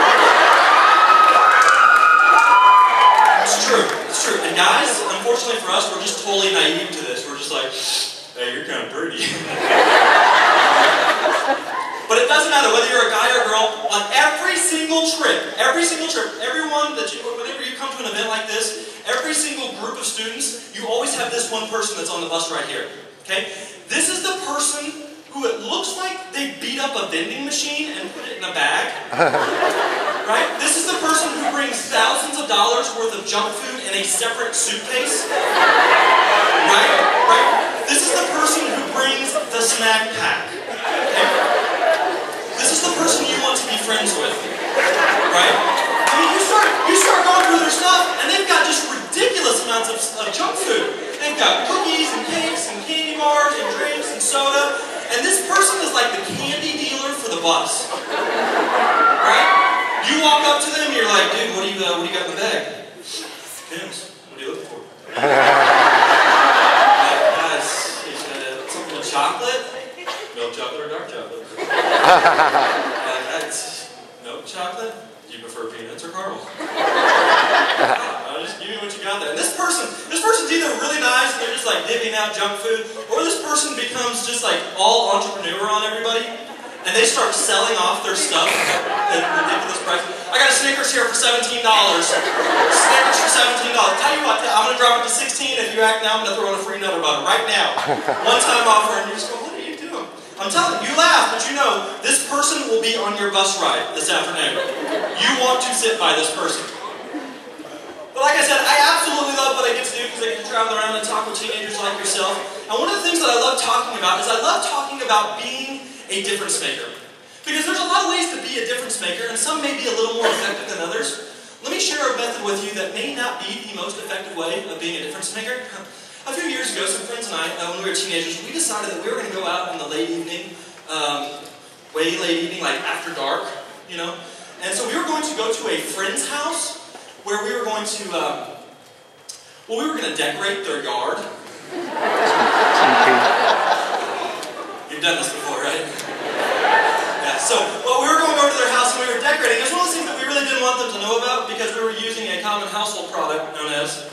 It's true. It's true. And guys, unfortunately for us, we're just totally naive to this. We're just like, hey, you're kind of pretty. But it doesn't matter whether you're a guy or a girl. On every single trip, everyone whenever you come to an event like this, every single group of students, you always have this one person that's on the bus right here. Okay? This is the person who it looks like they beat up a vending machine and put it in a bag. Right? This is the person who brings thousands of dollars worth of junk food in a separate suitcase. Right? Right? This is the person who brings the snack pack. Okay? This is the person you want to be friends with. Right? I mean, you start going through their stuff, and they've got just ridiculous amounts of junk food. They've got cookies and cakes and candy bars and drinks and soda. And this person is like the candy dealer for the bus. Right? You walk up to them, you're like, dude, what do you got in the bag? Tim's. What are you looking for? Guys, something with chocolate? Milk chocolate or dark chocolate? Milk chocolate? Do you prefer peanuts or caramel? Just give me what you got there. And this person's either really nice and they're just like divvying out junk food, or this person becomes just like all entrepreneur on everybody, and they start selling off their stuff at ridiculous prices. I got a Snickers here for $17. Snickers for $17. Tell you what, I'm gonna drop it to 16. If you act now, I'm gonna throw in a free Nutter Butter right now. One-time offer, and you just go, what are you doing? I'm telling you, you laugh, but you know, this person will be on your bus ride this afternoon. You want to sit by this person. But like I said, I absolutely love what I get to do because I get to travel around and talk with teenagers like yourself. And one of the things that I love talking about is I love talking about being a difference maker. Because there's a lot of ways to be a difference maker, and some may be a little more effective than others. Let me share a method with you that may not be the most effective way of being a difference maker. A few years ago, some friends and I, when we were teenagers, we decided that we were going to go out in the late evening, way late evening, like after dark, you know. And so we were going to go to a friend's house where we were going to, we were going to decorate their yard. You've done this before, right? Yeah, so, we were going over to their house and we were decorating. It was one of those things that we really didn't want them to know about because we were using a common household product known as...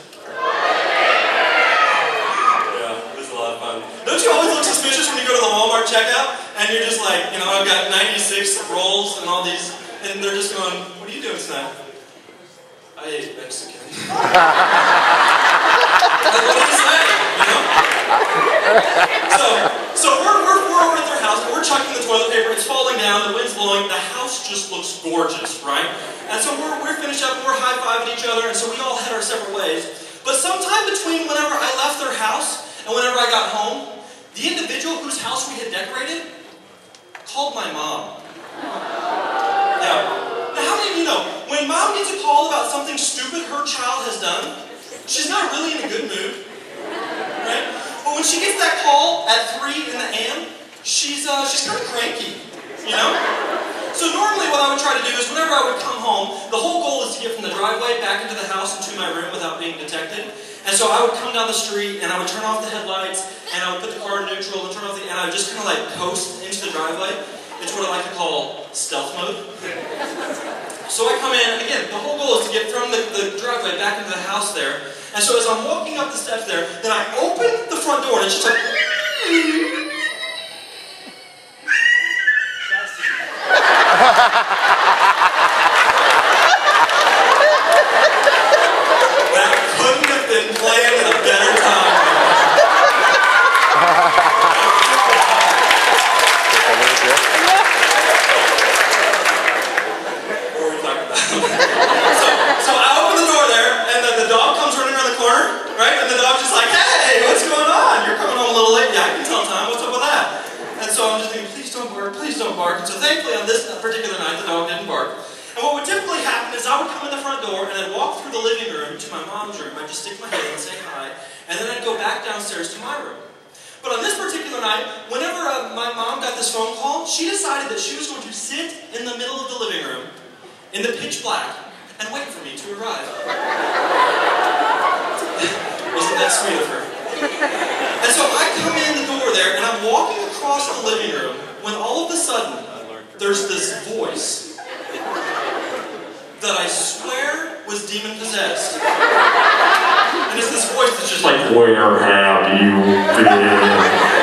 Yeah, it was a lot of fun. Don't you always look suspicious when you go to the Walmart checkout and you're just like, you know, I've got 96 rolls and all these, and they're just going, what are you doing tonight? I ate Mexican. What did you say? You know? So we're over at their house, and we're chucking the toilet paper, it's falling down, the wind's blowing, the house just looks gorgeous, right? And so we're finished up, and we're high-fiving each other, and so we all head our separate ways. But sometime between whenever I left their house and whenever I got home, the individual whose house we had decorated called my mom. Yeah. Now, how many of you know, when mom gets a call about something stupid her child has done, she's not really in a good mood, right? But when she gets that call at 3 a.m, she's kind of cranky, you know? So normally what I would try to do is whenever I would come home, the whole goal is to get from the driveway back into the house and to my room without being detected. And so I would come down the street and I would turn off the headlights and I would put the car in neutral and turn off and I would just kind of like coast into the driveway. It's what I like to call stealth mode. So I come in, and again, the whole goal is to get from the driveway back into the house there. And so as I'm walking up the steps there, then I open the front door and it's just like... That couldn't have been planned at a better time. So I open the door there, and the dog comes running around the corner, right? And the dog's just like, hey, what's going on? You're coming home a little late. Yeah, I can tell time. What's up with that? And so I'm just thinking, please don't bark, please don't bark. And so thankfully on this particular night, the dog didn't bark. And what would typically happen is I would come in the front door and I'd walk through the living room to my mom's room. I'd just stick my head in and say hi. And then I'd go back downstairs to my room. But on this particular night, whenever my mom got this phone call, she decided that she was going to sit in the middle of the living room in the pitch black and wait for me to arrive. Wasn't that sweet of her? And so I come in the door there and I'm walking across the living room when all of a sudden, there's this voice that I swear was demon-possessed. And it's this voice that's just like, where have you been?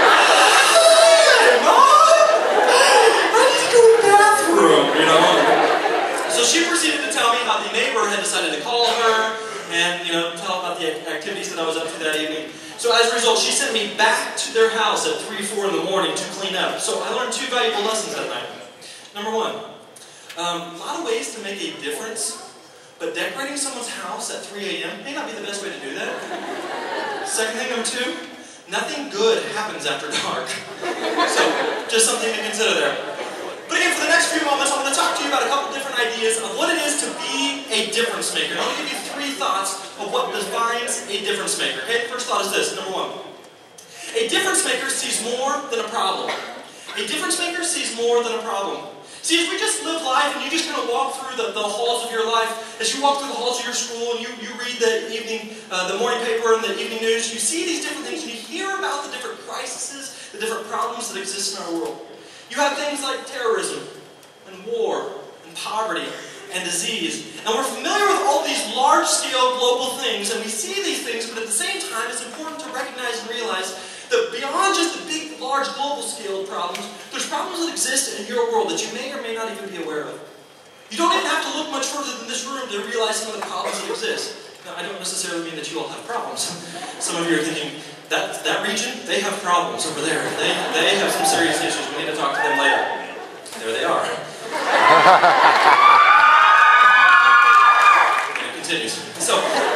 You know? So she proceeded to tell me how the neighbor had decided to call her and, you know, tell about the activities that I was up to that evening. So as a result, she sent me back to their house at 3, 4 in the morning to clean up. So I learned 2 valuable lessons that night. Number 1, a lot of ways to make a difference, but decorating someone's house at 3 a.m. may not be the best way to do that. Second thing, number 2, nothing good happens after dark. So just something to consider there. But again, for the next few moments, I want to talk to you about a couple different ideas of what it is to be a difference maker. And I want to give you 3 thoughts of what defines a difference maker. Okay, the first thought is this, number 1. A difference maker sees more than a problem. A difference maker sees more than a problem. See, as we just live life and you just kind of walk through the halls of your life, as you walk through the halls of your school and you read the morning paper and the evening news, you see these different things and you hear about the different crises, the different problems that exist in our world. You have things like terrorism, and war, and poverty, and disease. And we're familiar with all these large-scale global things, and we see these things, but at the same time, it's important to recognize and realize that beyond just the big, large, global-scale problems, there's problems that exist in your world that you may or may not even be aware of. You don't even have to look much further than this room to realize some of the problems that exist. Now, I don't necessarily mean that you all have problems. Some of you are thinking, that region, they have problems over there. They have some serious issues. We need to talk to them later. There they are. And it continues. So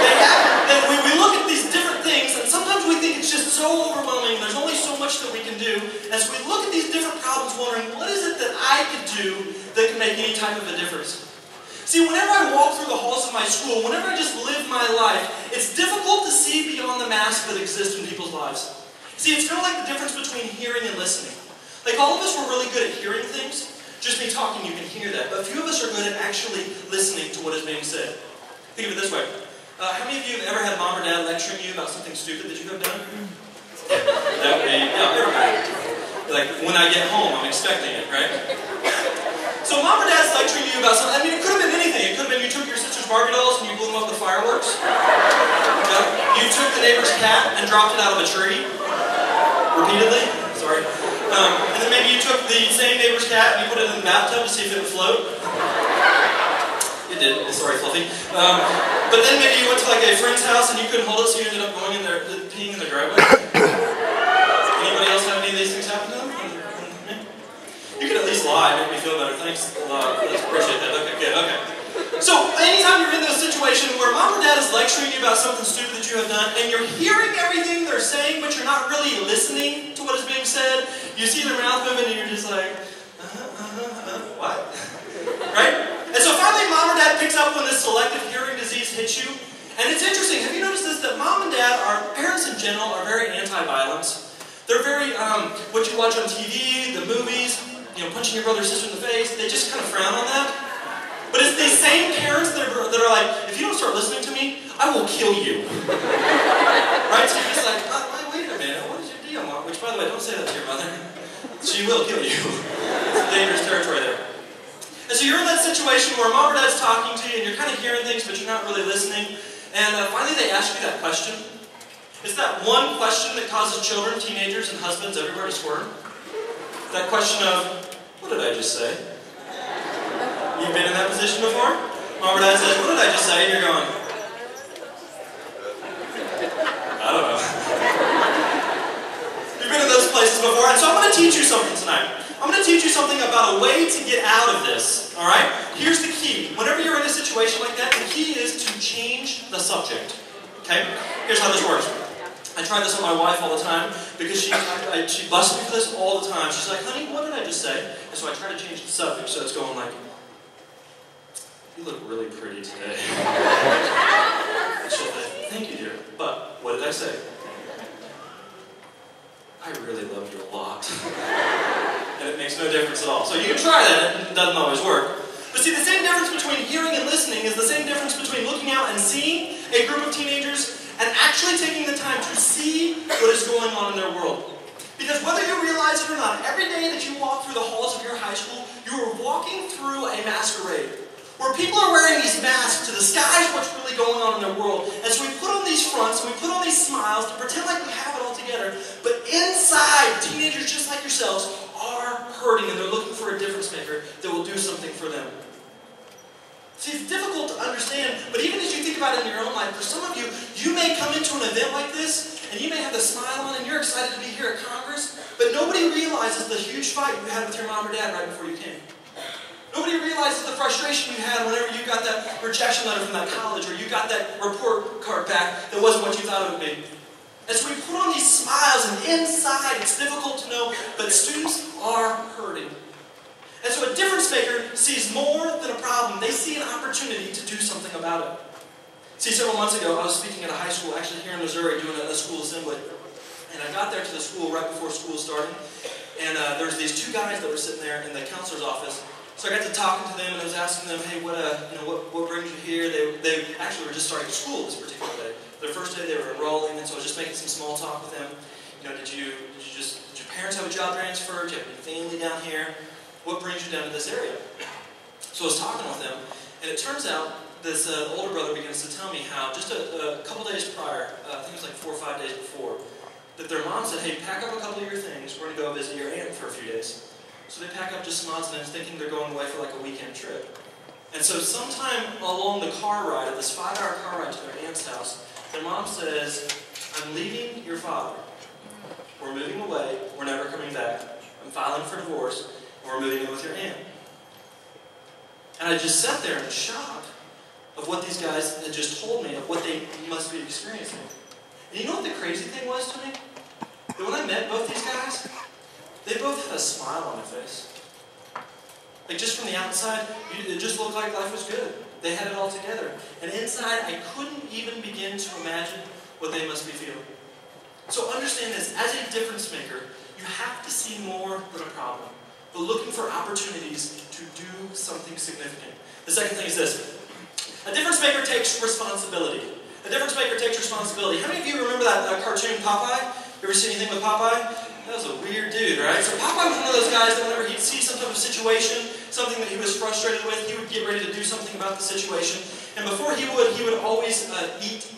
we look at these different things, and sometimes we think it's just so overwhelming. There's only so much that we can do. And so we look at these different problems wondering, what is it that I could do that can make any type of a difference? See, whenever I walk through the halls of my school, whenever I just live my life, it's difficult to see beyond the mask that exists in people's lives. See, it's kind of like the difference between hearing and listening. Like, all of us were really good at hearing things. Just me talking, you can hear that. But few of us are good at actually listening to what is being said. Think of it this way. How many of you have ever had mom or dad lecturing you about something stupid that you have done? That would be, yeah, everybody. Like, when I get home, I'm expecting it, right? So mom or dad's lecturing you about something. I mean, it could have been anything. It could have been you took your sister's Barbie dolls and you blew them up with fireworks. You took the neighbor's cat and dropped it out of a tree. Repeatedly. Sorry. And then maybe you took the same neighbor's cat and you put it in the bathtub to see if it would float. It did. Sorry, Fluffy. But then maybe you went to like a friend's house and you couldn't hold it, so you ended up going in there, peeing in the driveway. Anybody else have any of these things happen to them? You can at least lie, make me feel better. Thanks a lot. Let's appreciate that. Okay, good, okay. So, anytime you're in those situations where mom or dad is lecturing you about something stupid that you have done, and you're hearing everything they're saying, but you're not really listening to what is being said, you see their mouth moving and you're just like, what? Right? And so finally mom or dad picks up when this selective hearing disease hits you. And it's interesting, have you noticed this, that mom and dad, parents in general, are very anti-violence. They're very, what you watch on TV, the movies, you know, punching your brother or sister in the face, they just kind of frown on that. But it's these same parents that are like, if you don't start listening to me, I will kill you. Right? So you're just like, wait a minute, what is your deal, Mom? Which, by the way, don't say that to your mother. She will kill you. It's dangerous territory there. And so you're in that situation where mom or dad's talking to you, and you're kind of hearing things, but you're not really listening. And finally they ask you that question. It's that one question that causes children, teenagers, and husbands everywhere to squirm. That question of, what did I just say? You've been in that position before? Mom or dad says, what did I just say? And you're going, I don't know. You've been in those places before, and so I'm going to teach you something tonight. I'm going to teach you something about a way to get out of this, alright? Here's the key. Whenever you're in a situation like that, the key is to change the subject. Okay? Here's how this works. I try this on my wife all the time because she busts me for this all the time. She's like, honey, what did I just say? And so I try to change the subject so it's going like, you look really pretty today. And she'll say, thank you, dear. But what did I say? I really love you a lot. And it makes no difference at all. So you can try that, it doesn't always work. But see, the same difference between hearing and listening is the same difference between looking out and seeing a group of teenagers and actually taking the time to see what is going on in their world. Because whether you realize it or not, every day that you walk through the halls of your high school, you are walking through a masquerade. Where people are wearing these masks to disguise what's really going on in their world. And so we put on these fronts and we put on these smiles to pretend like we have it all together. But inside, teenagers just like yourselves are hurting and they're looking for a difference maker that will do something for them. See, it's difficult to understand, but even as you think about it in your own life, for some of you, you may come into an event like this and you may have the smile on and you're excited to be here at Congress, but nobody realizes the huge fight you had with your mom or dad right before you came. Nobody realizes the frustration you had whenever you got that rejection letter from that college or you got that report card back that wasn't what you thought it would be. And so we put on these smiles and inside it's difficult to know, but students are hurting. And so a difference maker sees more than a problem. They see an opportunity to do something about it. See, several months ago I was speaking at a high school, actually here in Missouri, doing a school assembly. And I got there to the school right before school started. And there was these two guys that were sitting there in the counselor's office. So I got to talking to them and I was asking them, hey, what brings you here? They actually were just starting school this particular day. Their first day they were enrolling, and so I was just making some small talk with them. You know, did your parents have a job transfer? Do you have any family down here? What brings you down to this area? So I was talking with them, and it turns out this older brother begins to tell me how just a couple days prior, I think it was like 4 or 5 days before, that their mom said, hey, pack up a couple of your things. We're going to go visit your aunt for a few days. So they pack up just some odds and ends thinking they're going away for like a weekend trip. And so sometime along the car ride, of this 5-hour car ride to their aunt's house, their mom says, I'm leaving your father. We're moving away. We're never coming back. I'm filing for divorce. And we're moving in with your aunt. And I just sat there in shock of what these guys had just told me, of what they must be experiencing. And you know what the crazy thing was to me? That when I met both these guys, they both had a smile on their face. Like just from the outside, it just looked like life was good. They had it all together. And inside, I couldn't even begin to imagine what they must be feeling. So understand this, as a difference maker, you have to see more than a problem, but looking for opportunities to do something significant. The second thing is this. A difference maker takes responsibility. A difference maker takes responsibility. How many of you remember that cartoon Popeye? You ever see anything with Popeye? That was a weird dude, right? So Popeye was one of those guys that whenever he'd see some type of situation, something that he was frustrated with, he would get ready to do something about the situation. And before he would always eat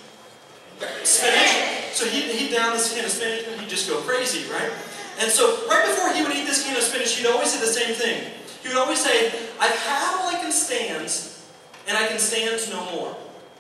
spinach. So he'd down this can of spinach and he'd just go crazy, right? And so right before he would eat this can of spinach, he'd always say the same thing. He would always say, I've had all I can stand, and I can stand no more.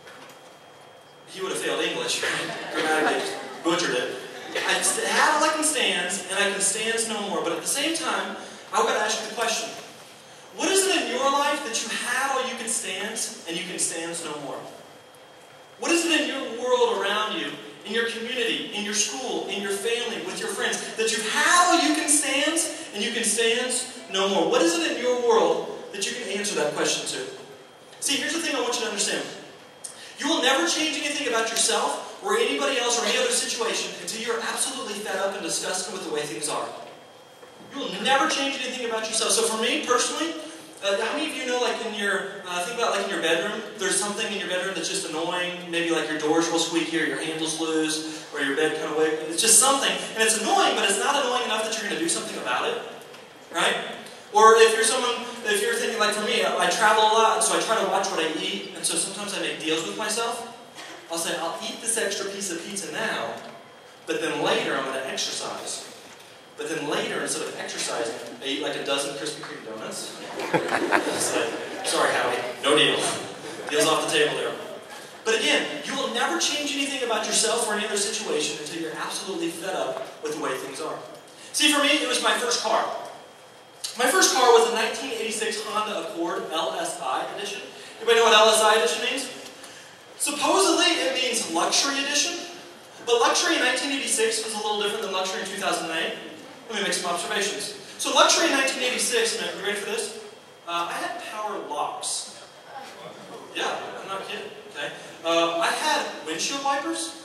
He would have failed English, grammatically butchered it. I had all I can stand, and I can stand no more. But at the same time, I've got to ask you the question. What is it in your life that you had all you can stand, and you can stand no more? What is it in your world around you, in your community, in your school, in your family, with your friends, that you've had all you can stand, and you can stand no more? What is it in your world that you can answer that question to? See, here's the thing I want you to understand. You will never change anything about yourself or anybody else or any other situation until you're absolutely fed up and disgusted with the way things are. You will never change anything about yourself. So for me, personally, how many of you know, like in your, think about like in your bedroom, there's something in your bedroom that's just annoying, maybe like your door's real squeaky or your handle's loose or your bed kind of way. It's just something, and it's annoying, but it's not annoying enough that you're going to do something about it, right? Or if you're thinking like for me, I travel a lot, and so I try to watch what I eat, and so sometimes I make deals with myself. I'll say, I'll eat this extra piece of pizza now, but then later I'm going to exercise. But then later, instead of exercising, I eat like a dozen Krispy Kreme donuts. It's like, sorry Howie, no deal. Deal's off the table there. But again, you will never change anything about yourself or any other situation until you're absolutely fed up with the way things are. See, for me, it was my first car. My first car was a 1986 Honda Accord LSI edition. Anybody know what LSI edition means? Supposedly, it means luxury edition. But luxury in 1986 was a little different than luxury in 2008. Let me make some observations. So luxury in 1986, you ready for this? I had power locks. Yeah, I'm not kidding. Okay. I had windshield wipers.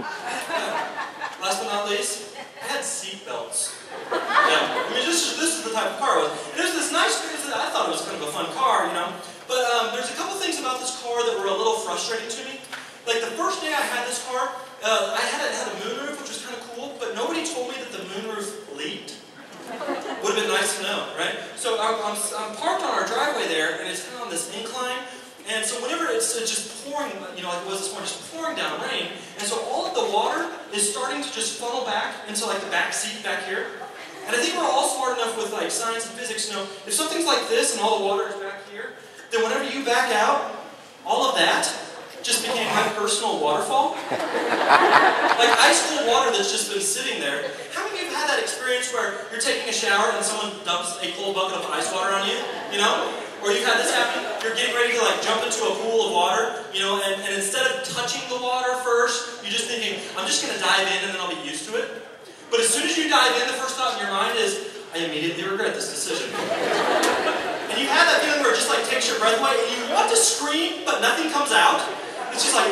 Last but not least, I had seat belts. Yeah, I mean, this is the type of car it was. And there's this nice, I thought it was kind of a fun car, you know. But there's a couple things about this car that were a little frustrating to me. Like the first day I had this car, I had a moonroof, which was kind of cool, but nobody told me that the moonroof leaked. Would have been nice to know, right? So I'm parked on our driveway there, and it's kind of on this incline. And so whenever it's just pouring, you know, like it was this morning, just pouring down rain, and so all of the water is starting to just funnel back into like the back seat back here. And I think we're all smart enough with like science and physics to know if something's like this and all the water is back here, then whenever you back out, all of that just became my personal waterfall. Like ice cold water that's just been sitting there. How many of you have had that experience where you're taking a shower and someone dumps a cold bucket of ice water on you? You know? Or you've had this happen, you're getting ready to like jump into a pool of water, you know, and instead of touching the water first, you're just thinking, I'm just going to dive in and then I'll be used to it. But as soon as you dive in, the first thought in your mind is, I immediately regret this decision. And you've had that feeling where it just like takes your breath away and you want to scream, but nothing comes out. It's just like,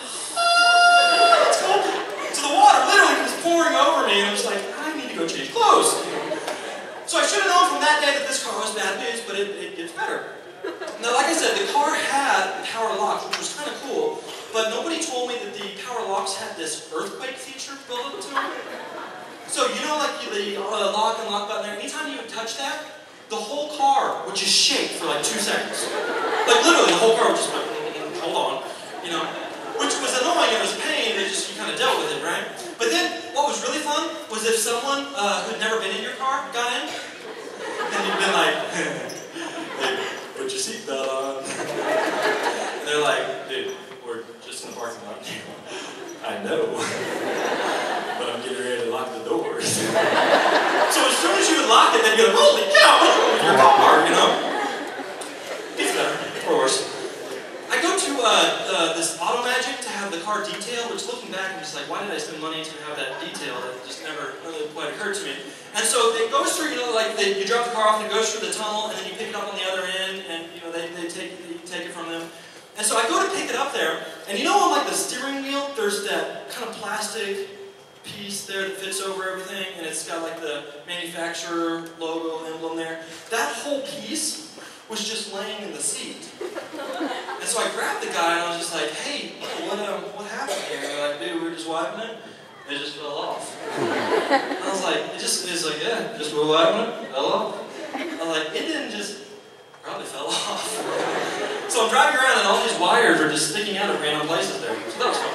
ah, it's cold. So the water literally was pouring over me and I'm just like, I need to go change clothes. So I should have known from that day that this car was bad news, but it gets better. Now, like I said, the car had power locks, which was kind of cool, but nobody told me that the power locks had this earthquake feature built into them. So you know, like the lock and lock button there, anytime you would touch that, the whole car would just shake for like 2 seconds. Like literally, the whole car would just like, hold on, you know, which was annoying, it was a pain, you kind of dealt with it, right? But then, what was really fun was if someone who'd never been in your car got in, and you'd been like, hey, put your seatbelt on. And they're like, dude, we're just in the parking lot. I know, but I'm getting ready to lock the doors. So as soon as you would lock it, they'd be like, holy cow, what's wrong with your car, you know? It's better, or worse. I go to this Auto Magic to have the car detailed, which looking back, I'm just like, why did I spend money to have that detailed? It just never really quite occurred to me. And so it goes through, you know, like you drop the car off and it goes through the tunnel, and then you pick it up on the other end, and you know you take it from them. And so I go to pick it up there, and you know on like the steering wheel, there's that kind of plastic piece there that fits over everything, and it's got like the manufacturer logo emblem there. That whole piece was just laying in the seat. And so I grabbed the guy and I was just like, hey, what happened here? And they're like, dude, we were just wiping it. It just fell off. And I was like, it's like, yeah, just we're wiping it, fell off. I was like, it didn't just, probably fell off. So I'm driving around and all these wires are just sticking out of random places there. So that was fun.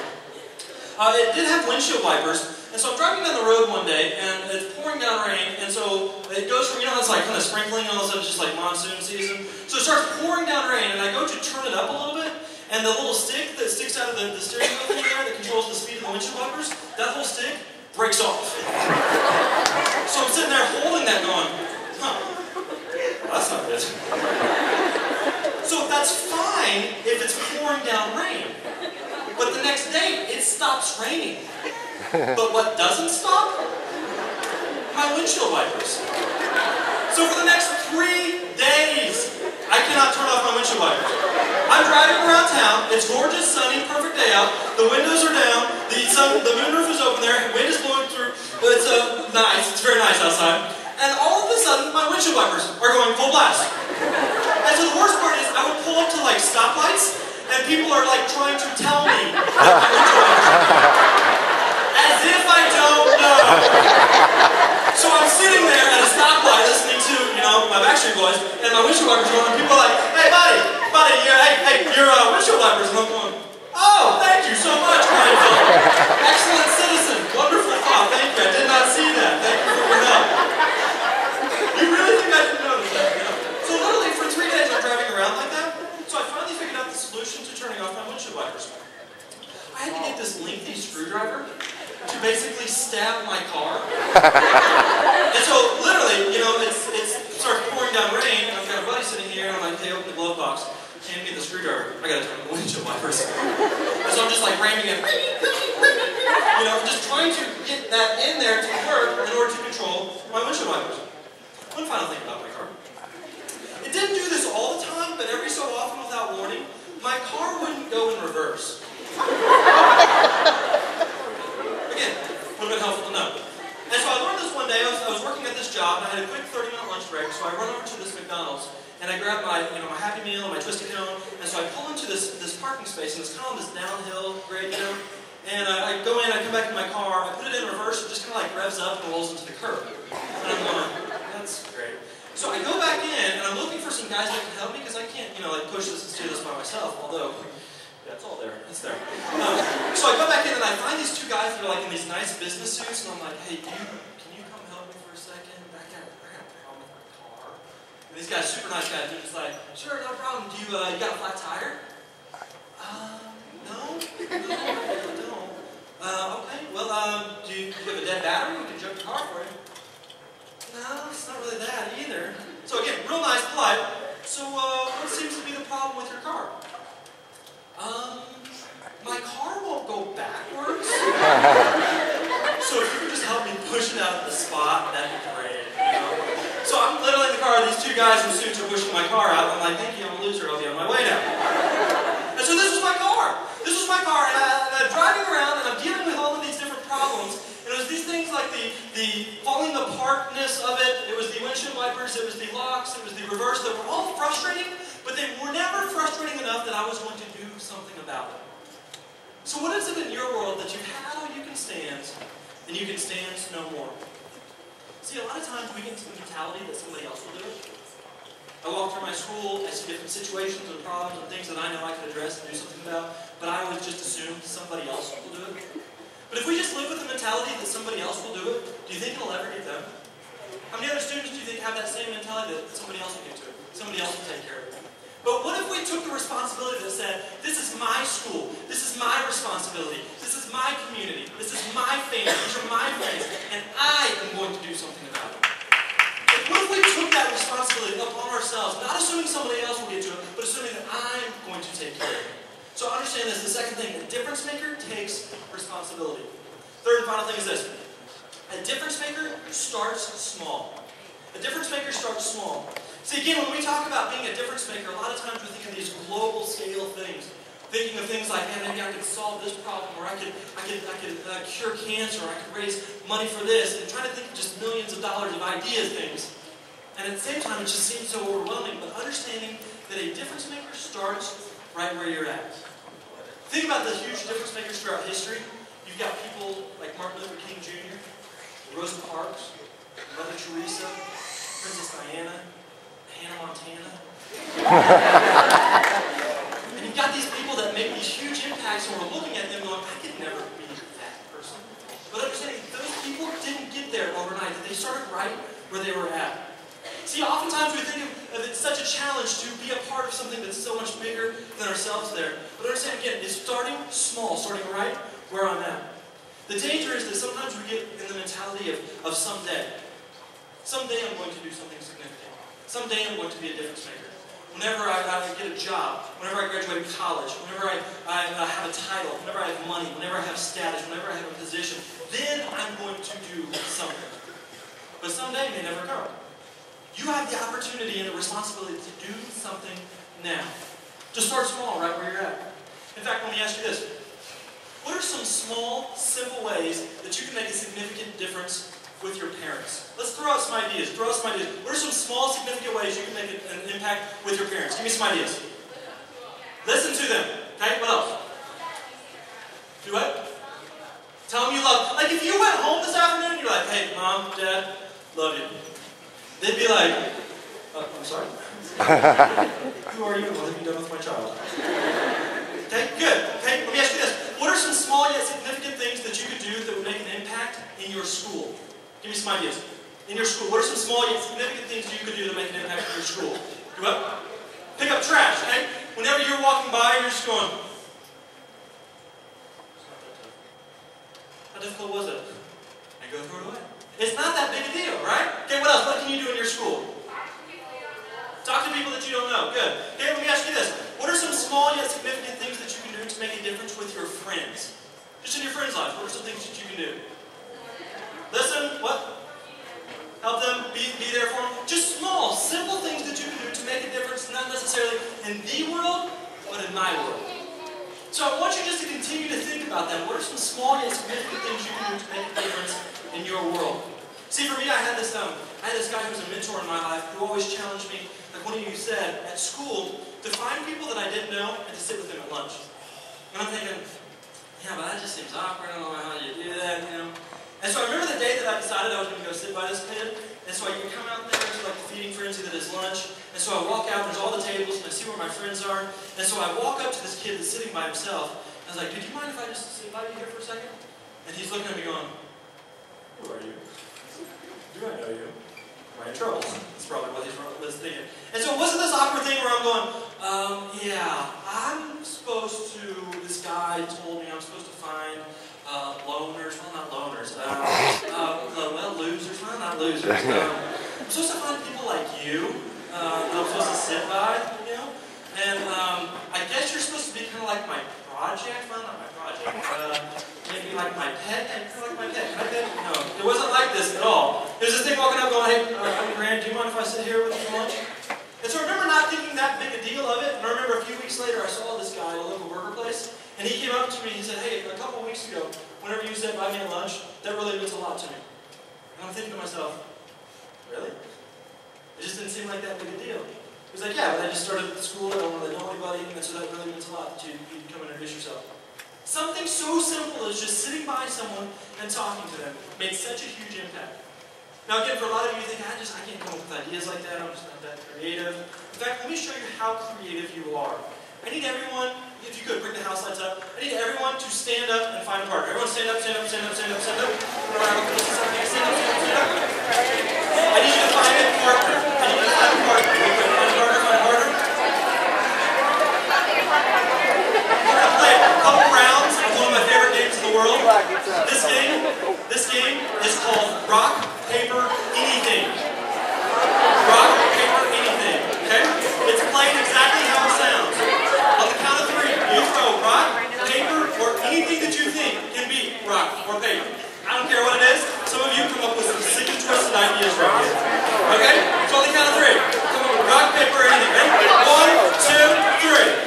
It did have windshield wipers. And so I'm driving down the road one day, and it's pouring down rain, and so it goes from, you know, it's like kind of sprinkling, and all of a sudden it's just like monsoon season. So it starts pouring down rain, and I go to turn it up a little bit, and the little stick that sticks out of the steering wheel thing there that controls the speed of the windshield wipers, that whole stick breaks off. So I'm sitting there holding that going, huh, well, that's not good. So that's fine if it's pouring down rain. But the next day, it stops raining. But what doesn't stop? My windshield wipers. So for the next 3 days, I cannot turn off my windshield wipers. I'm driving around town, it's gorgeous, sunny, perfect day out, the windows are down, the moonroof is open there, wind is blowing through, it's nice, it's very nice outside, and all of a sudden, my windshield wipers are going full blast. And so the worst part is, I would pull up to like stoplights, and people are like trying to tell me that my windshield wipers as if I don't know. So I'm sitting there at a stoplight listening to, you know, my Backstreet Boys, and my windshield wipers are on, and people are like, hey buddy, your windshield wipers, and I'm going, oh, thank you so much, kind fellow. Excellent citizen, wonderful thought, thank you, I did not see that, thank you for your help. You really think I didn't notice that? You know? So literally for 3 days I'm driving around like that, so I finally figured out the solution to turning off my windshield wipers. I had to get this lengthy screwdriver to basically stab my car. And so literally, you know, it starts pouring down rain, and I've got a buddy sitting here, and I'm like, hey, open the glove box, hand me the screwdriver, I gotta turn the windshield wipers. And so I'm just like ramming it, you know, just trying to get that in there to work in order to control my windshield wipers. One final thing about my car. It didn't do this all the time, but every so often without warning, my car wouldn't go in reverse. Again, would have been helpful to know. And so I learned this one day. I was working at this job, and I had a quick 30-minute lunch break, so I run over to this McDonald's, and I grab my, you know, my Happy Meal and my Twisted Cone, and so I pull into this parking space, and it's kind of this downhill grade, you know, And I go in, I come back to my car, I put it in reverse, it just kind of like revs up and rolls into the curb. And I'm going, that's great. So I go back in, and I'm looking for some guys that can help me, because I can't, like push this and steer this by myself, although, yeah, it's all there, it's there. So I go back in, and I find these two guys that are like in these nice business suits, and I'm like, hey, can you come help me for a second? I got a problem with my car. And these guys, super nice guys, they're just like, sure, no problem. Do you got a flat tire? No, I don't. Okay, well, do you have a dead battery? We can jump the car for you. No, it's not really that either. So again, real nice, polite. So what seems to be the problem with your car? My car won't go backwards. So if you could just help me push it out of the spot, that'd be great. So I'm literally in the car, these two guys in suits are pushing my car out. I'm like, thank you, I'm a loser, I'll be on my way now. And so this was my car. This was my car, and I'm driving around, and I'm dealing with all of these different problems. And it was these things like the falling apartness of it, it was the windshield wipers, it was the locks, it was the reverse, that were all frustrating, but they were never frustrating enough that I was going to do something about it. So what is it in your world that you've had all you can stand, and you can stand no more? See, a lot of times we get into the mentality that somebody else will do it. I walk through my school, I see different situations and problems and things that I know I can address and do something about, but I always just assume somebody else will do it. But if we just live with the mentality that somebody else will do it, do you think it'll ever get done? How many other students do you think have that same mentality that somebody else will get to it? Somebody else will take care of it. But what if we took the responsibility that said, this is my school, this is my responsibility, this is my community, this is my family, these are my friends, and I am going to do something about it. What if we took that responsibility upon ourselves, not assuming somebody else will get to it, but assuming that I'm going to take care of it? So understand this, the second thing, a difference maker takes responsibility. Third and final thing is this. A difference maker starts small. A difference maker starts small. See, again, when we talk about being a difference maker, a lot of times we think of these global scale things. Thinking of things like, man, maybe I could solve this problem, or I could cure cancer, or I could raise money for this, and trying to think of just millions of dollars of ideas things. And at the same time, it just seems so overwhelming, but understanding that a difference maker starts right where you're at. Think about the huge difference makers throughout history. You've got people like Martin Luther King Jr., Rosa Parks, Mother Teresa, Princess Diana, Hannah Montana. And you've got these people that make these huge impacts, and we're looking at them going, I could never be that person. But understanding those people didn't get there overnight, that they started right where they were at. See, oftentimes we think of it such a challenge to be a part of something that's so much bigger than ourselves there. But understand again, it's starting small, starting right where I'm at. The danger is that sometimes we get in the mentality of someday. Someday I'm going to do something significant. Someday I'm going to be a difference maker. Whenever I get a job, whenever I graduate college, whenever I have a title, whenever I have money, whenever I have status, whenever I have a position, then I'm going to do something. But someday may never come. You have the opportunity and the responsibility to do something now. Just start small, right where you're at. In fact, let me ask you this. What are some small, simple ways that you can make a significant difference with your parents? Let's throw out some ideas. What are some small, significant ways you can make an impact with your parents? Give me some ideas. Listen to them. Okay, what else? Do what? Tell them you love them. Like if you went home this afternoon, you're like, hey, Mom, Dad, love you. They'd be like, I'm sorry? Who are you and what have you done with my child? Okay, good. Okay, let me ask you this. What are some small yet significant things that you could do that would make an impact in your school? Give me some ideas. In your school, what are some small yet significant things you could do to make an impact in your school? Do what? Pick up trash, okay? Whenever you're walking by, you're just going, how difficult was it? And go throw it away. It's not that big a deal, right? Okay, what else? What can you do in your school? Talk to people that you don't know. Good. Okay, let me ask you this. What are some small yet significant things that you can do to make a difference with your friends? Just in your friends' lives, what are some things that you can do? Listen, what? Help them, be there for them. Just small, simple things that you can do to make a difference, not necessarily in the world, but in my world. So I want you just to continue to think about that. What are some small yet significant things you can do to make a difference in your world? See, for me, I had this guy who was a mentor in my life who always challenged me, like one of you said, at school, to find people that I didn't know and to sit with them at lunch. And I'm thinking, yeah, but that just seems awkward. I don't know how you do that, you know. And so I remember the day that I decided I was going to go sit by this kid. And so I come out there to like the feeding frenzy that is lunch. And so I walk out, there's all the tables, and I see where my friends are. And so I walk up to this kid that's sitting by himself. And I was like, dude, do you mind if I just sit by you here for a second? And he's looking at me going, who are you? Do I know you? Am I in trouble? That's probably what he's thinking. And so it wasn't this awkward thing where I'm going, yeah, I'm supposed to, this guy told me I'm supposed to find loners, well not loners, well losers, well not losers. I'm supposed to find people like you that I'm supposed to sit by, you know? And I guess you're supposed to be kind of like my project, well not my project, maybe like my pet, kind of like my pet. Can I pet? No, it wasn't like this at all. There's this thing walking up going, hey, I'm Grant, do you mind if I sit here with you for lunch? And so I remember not thinking that big a deal of it, and I remember a few weeks later I saw this guy at a local worker place, and he came up to me and he said, hey, a couple weeks ago, whenever you sat by me at lunch, that really meant a lot to me. And I'm thinking to myself, really? It just didn't seem like that big a deal. He was like, yeah, but I just started at school, I don't really know anybody, and so that really means a lot that you come and introduce yourself. Something so simple as just sitting by someone and talking to them makes such a huge impact. Now again, for a lot of you, you think, I can't come up with ideas like that, I'm just not that creative. In fact, let me show you how creative you are. I need everyone, if you could, bring the house lights up. I need everyone to stand up and find a partner. Everyone stand up, stand up, stand up, stand up, stand up. Stand up, stand up, stand up. I need you to find a partner. I need you to find a partner. Find a partner, find a partner. We're going to play a couple rounds of one of my favorite games in the world. This game is called Rock, Paper, Anything. Rock, paper, anything. Okay? It's played exactly how it sounds. On the count of 3, you throw rock, paper, or anything that you think can be rock or paper. I don't care what it is. Some of you come up with some sick and twisted ideas right here. Okay? So on the count of 3, come up with rock, paper, or anything. Ready? 1, 2, 3.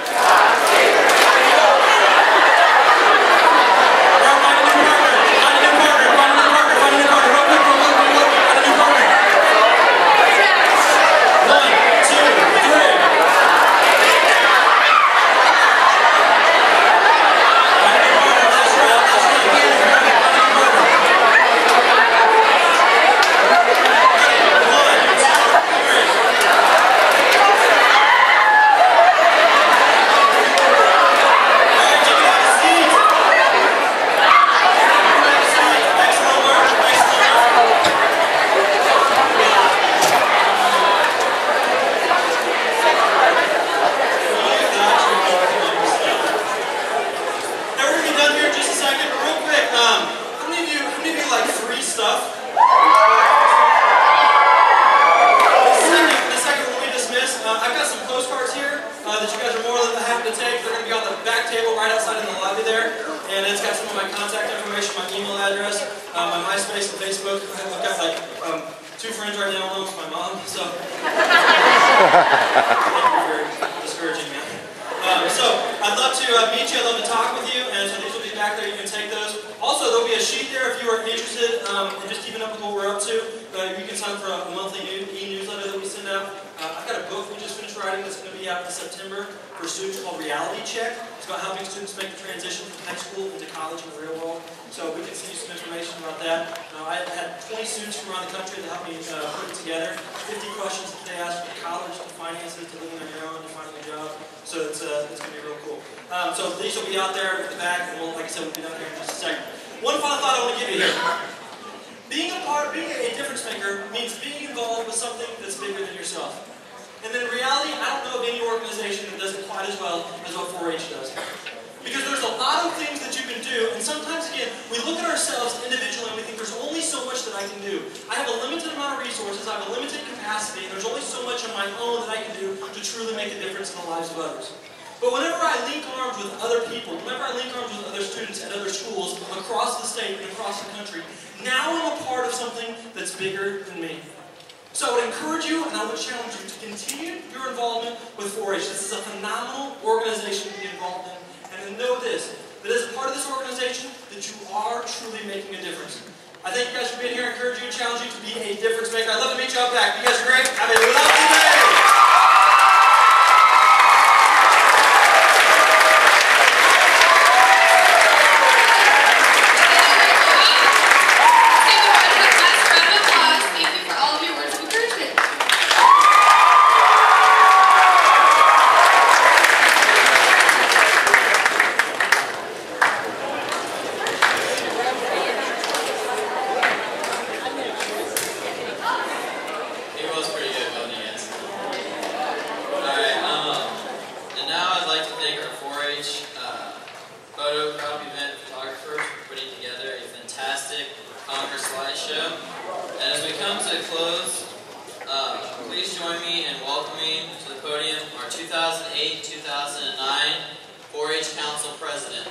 welcoming to the podium our 2008-2009 4-H Council President.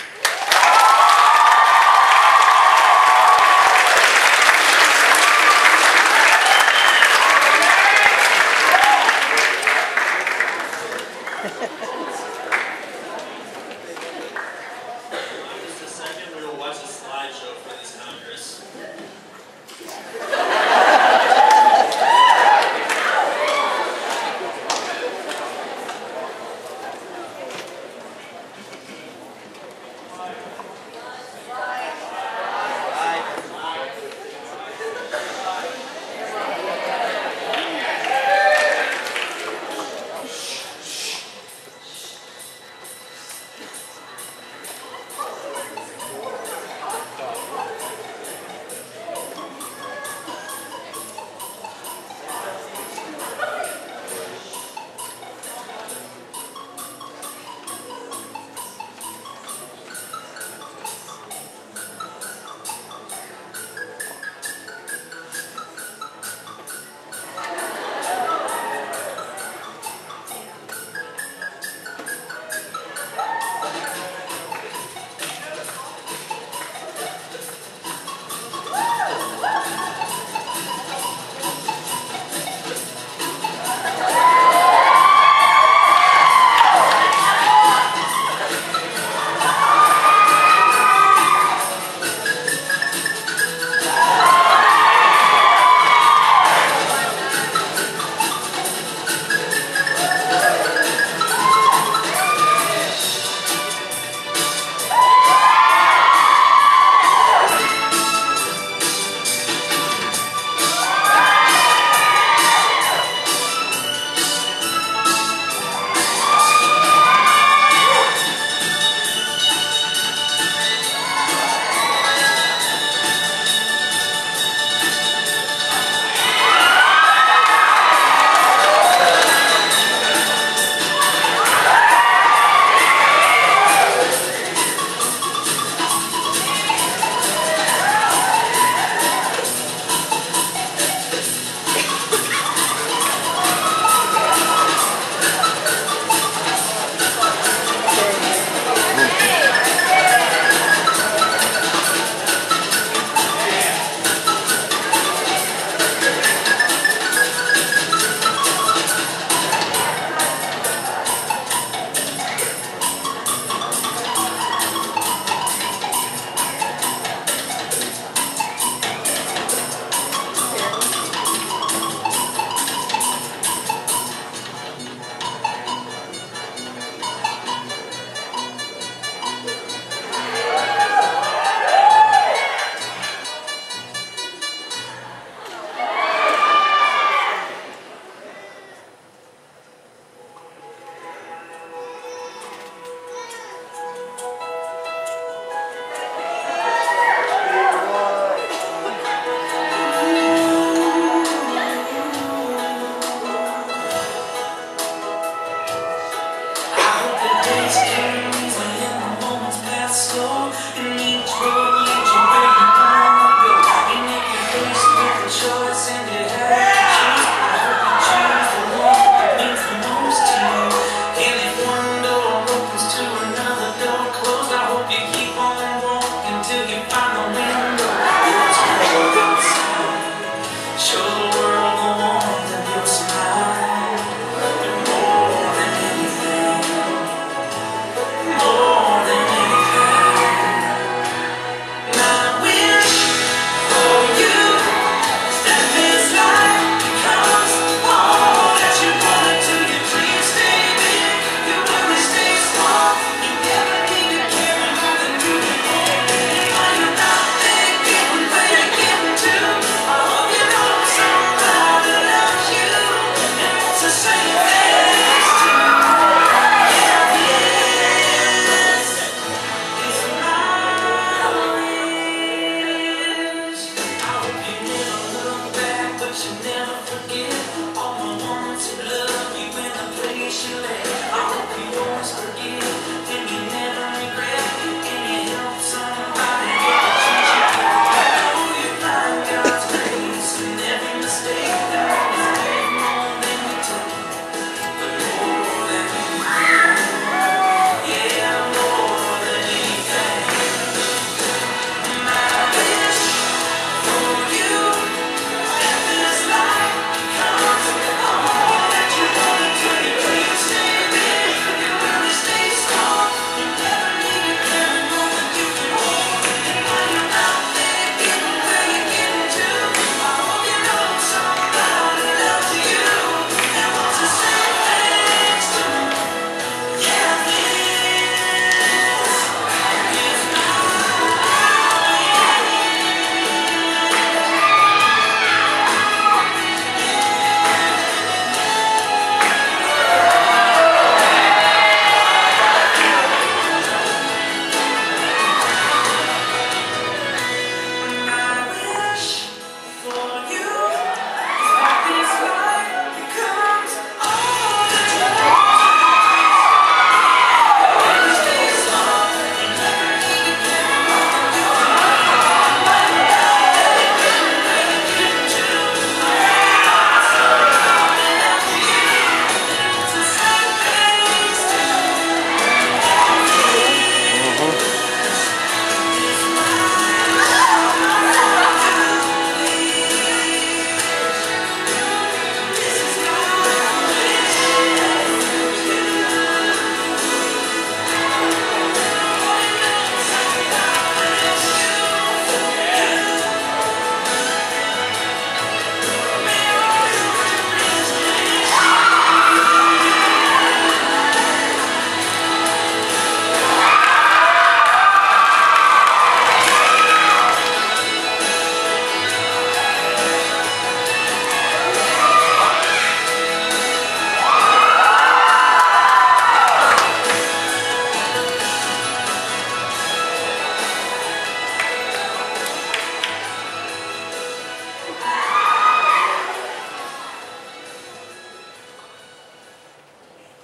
Just a second, we will watch a slideshow for this Congress.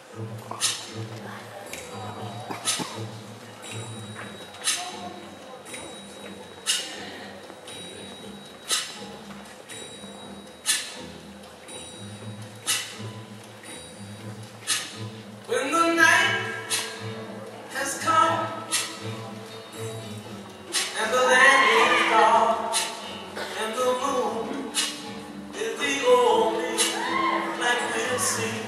When the night has come and the land is dark and the moon is the only light we'll see.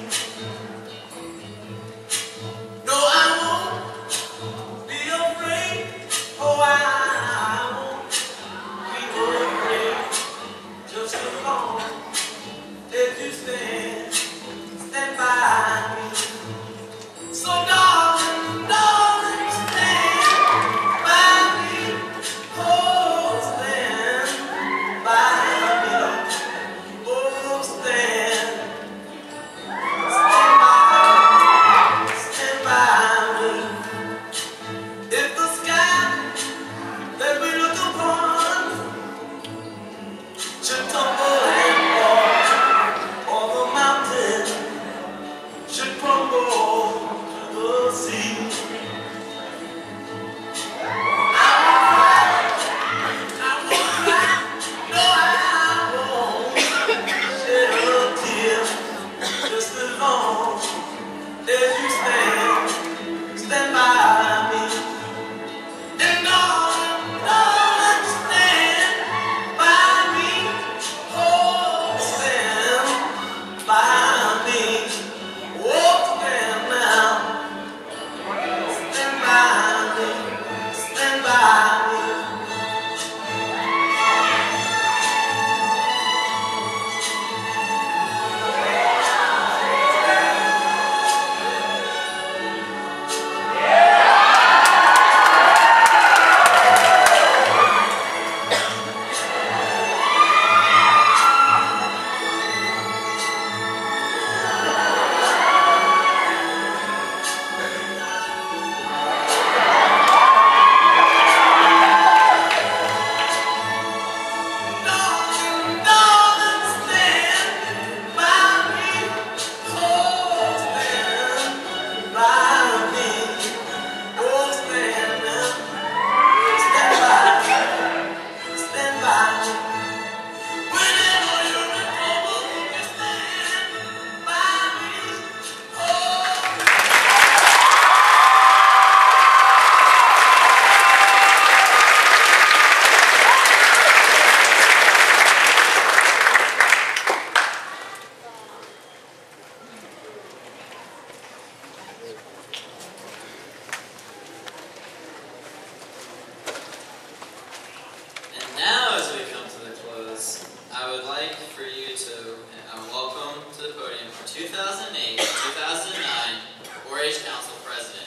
No, I won't be afraid. Oh, I won't be afraid. Just as long as you stand by me. So darling, darling, stand by me. Oh, stand by me. Oh, stand by me. If the sky that we look upon should tumble and fall, or the mountain should crumble to the sea, I won't cry, no, I won't shed a tear, just as long as you stand by me. And darling, darling, stand by me. Oh, stand by me. Oh, stand now. Stand by me. Stand by me. Darling, darling, stand by me. Oh, stand by me. Oh, stand now. Stand by me. Stand by me. Whenever you're in trouble, you stand by me. Oh. And now, as we come to the close, I would like for you to welcome to the podium our 2008-2009 4-H Council President.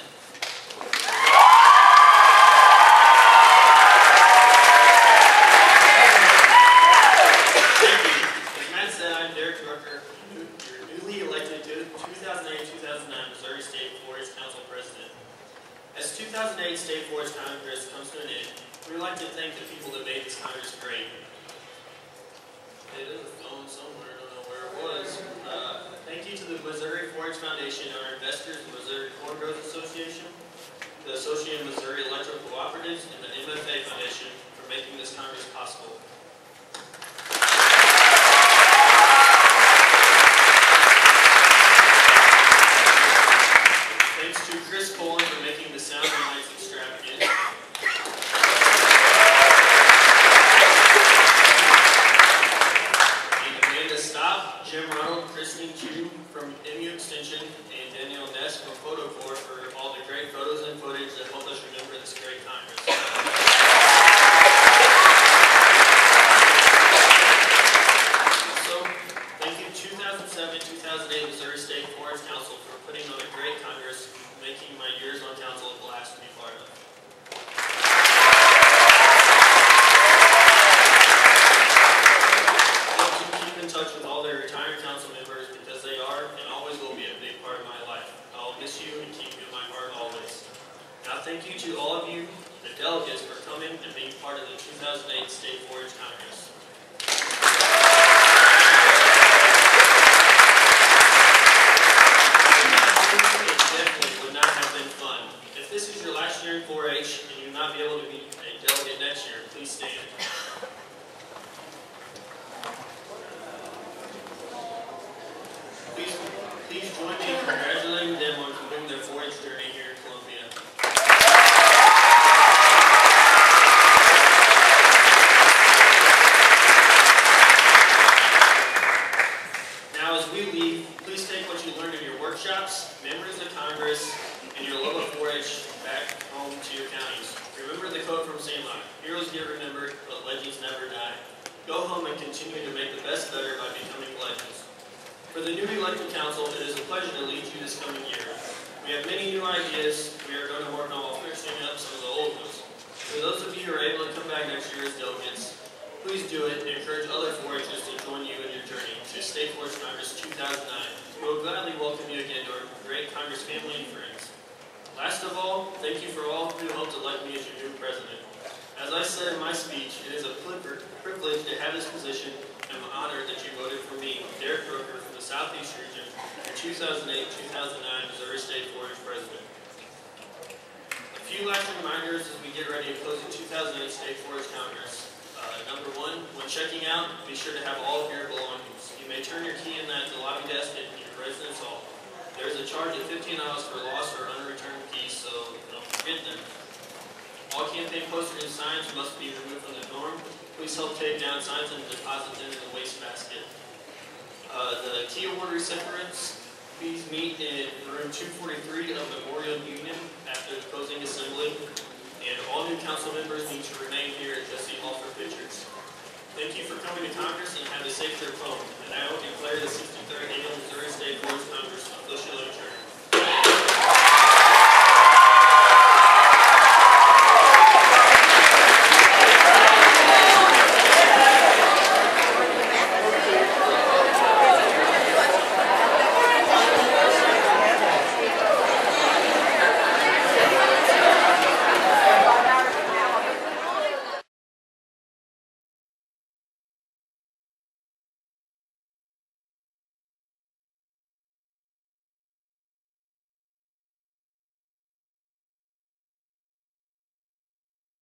Thank you. As Matt said, I'm Derek Drucker, your newly elected 2008-2009 Missouri State 4-H Council President. As 2008 State 4-H Congress comes to an end, we would like to thank the people that made this Congress great. It is a phone somewhere, I don't know where it was. Thank you to the Missouri 4-H Foundation, our investors, the Missouri Corn Growth Association, the Associated Missouri Electric Cooperatives, and the MFA Foundation for making this Congress possible. Thanks to Chris Colin for making the Sound and Lights extravagant. And Amanda Stopp, Jim Ronald, Christine Chu from MU Extension, and Danielle Ness from PhotoCore for all the great photos and footage that helped us remember this great Congress. Also, thank you 2007-2008 Missouri State 4-H Council for putting on a great Congress, making my years on council a blast to be part of. I'd like to keep in touch with all their retired council members because they are and always will be a big part of my life. I'll miss you and keep you in my heart always. Now thank you to all of you, the delegates, for coming and being part of the 2008 State 4-H Congress. Please join me in congratulating them on completing their 4-H journey here in Columbia. Now as we leave, please take what you learned in your workshops, memories of Congress, and your love of 4-H back home to your counties. Remember the quote from Sandlot, heroes get remembered, but legends never die. Go home and continue to make the best better by becoming legends. For the newly elected council, it is a pleasure to lead you this coming year. We have many new ideas we are going to work on finishing up some of the old ones. For those of you who are able to come back next year as delegates, please do it and encourage other 4-Hers to join you in your journey to State 4-H Congress 2009. We will gladly welcome you again to our great Congress family and friends. Last of all, thank you for all who helped elect me as your new president. As I said in my speech, it is a privilege to have this position, and I'm honored that you voted for me, Derek Brooker, from the Southeast region, for 2008-2009 Missouri State 4-H president. A few last reminders as we get ready to close the 2008 State 4-H Congress. Number one, when checking out, be sure to have all of your belongings. You may turn your key in at the lobby desk in your residence hall. There is a charge of $15 for lost or unreturned keys, so don't forget them. All campaign posters and signs must be removed from the dorm. Please help take down signs and deposit them in the wastebasket. The key award recipients, please meet in room 243 of Memorial Union after the closing assembly. And all new council members need to remain here at Jesse Hall for pictures. Thank you for coming to Congress and have a safe trip home. And I will declare the 63rd Annual Missouri State 4-H Congress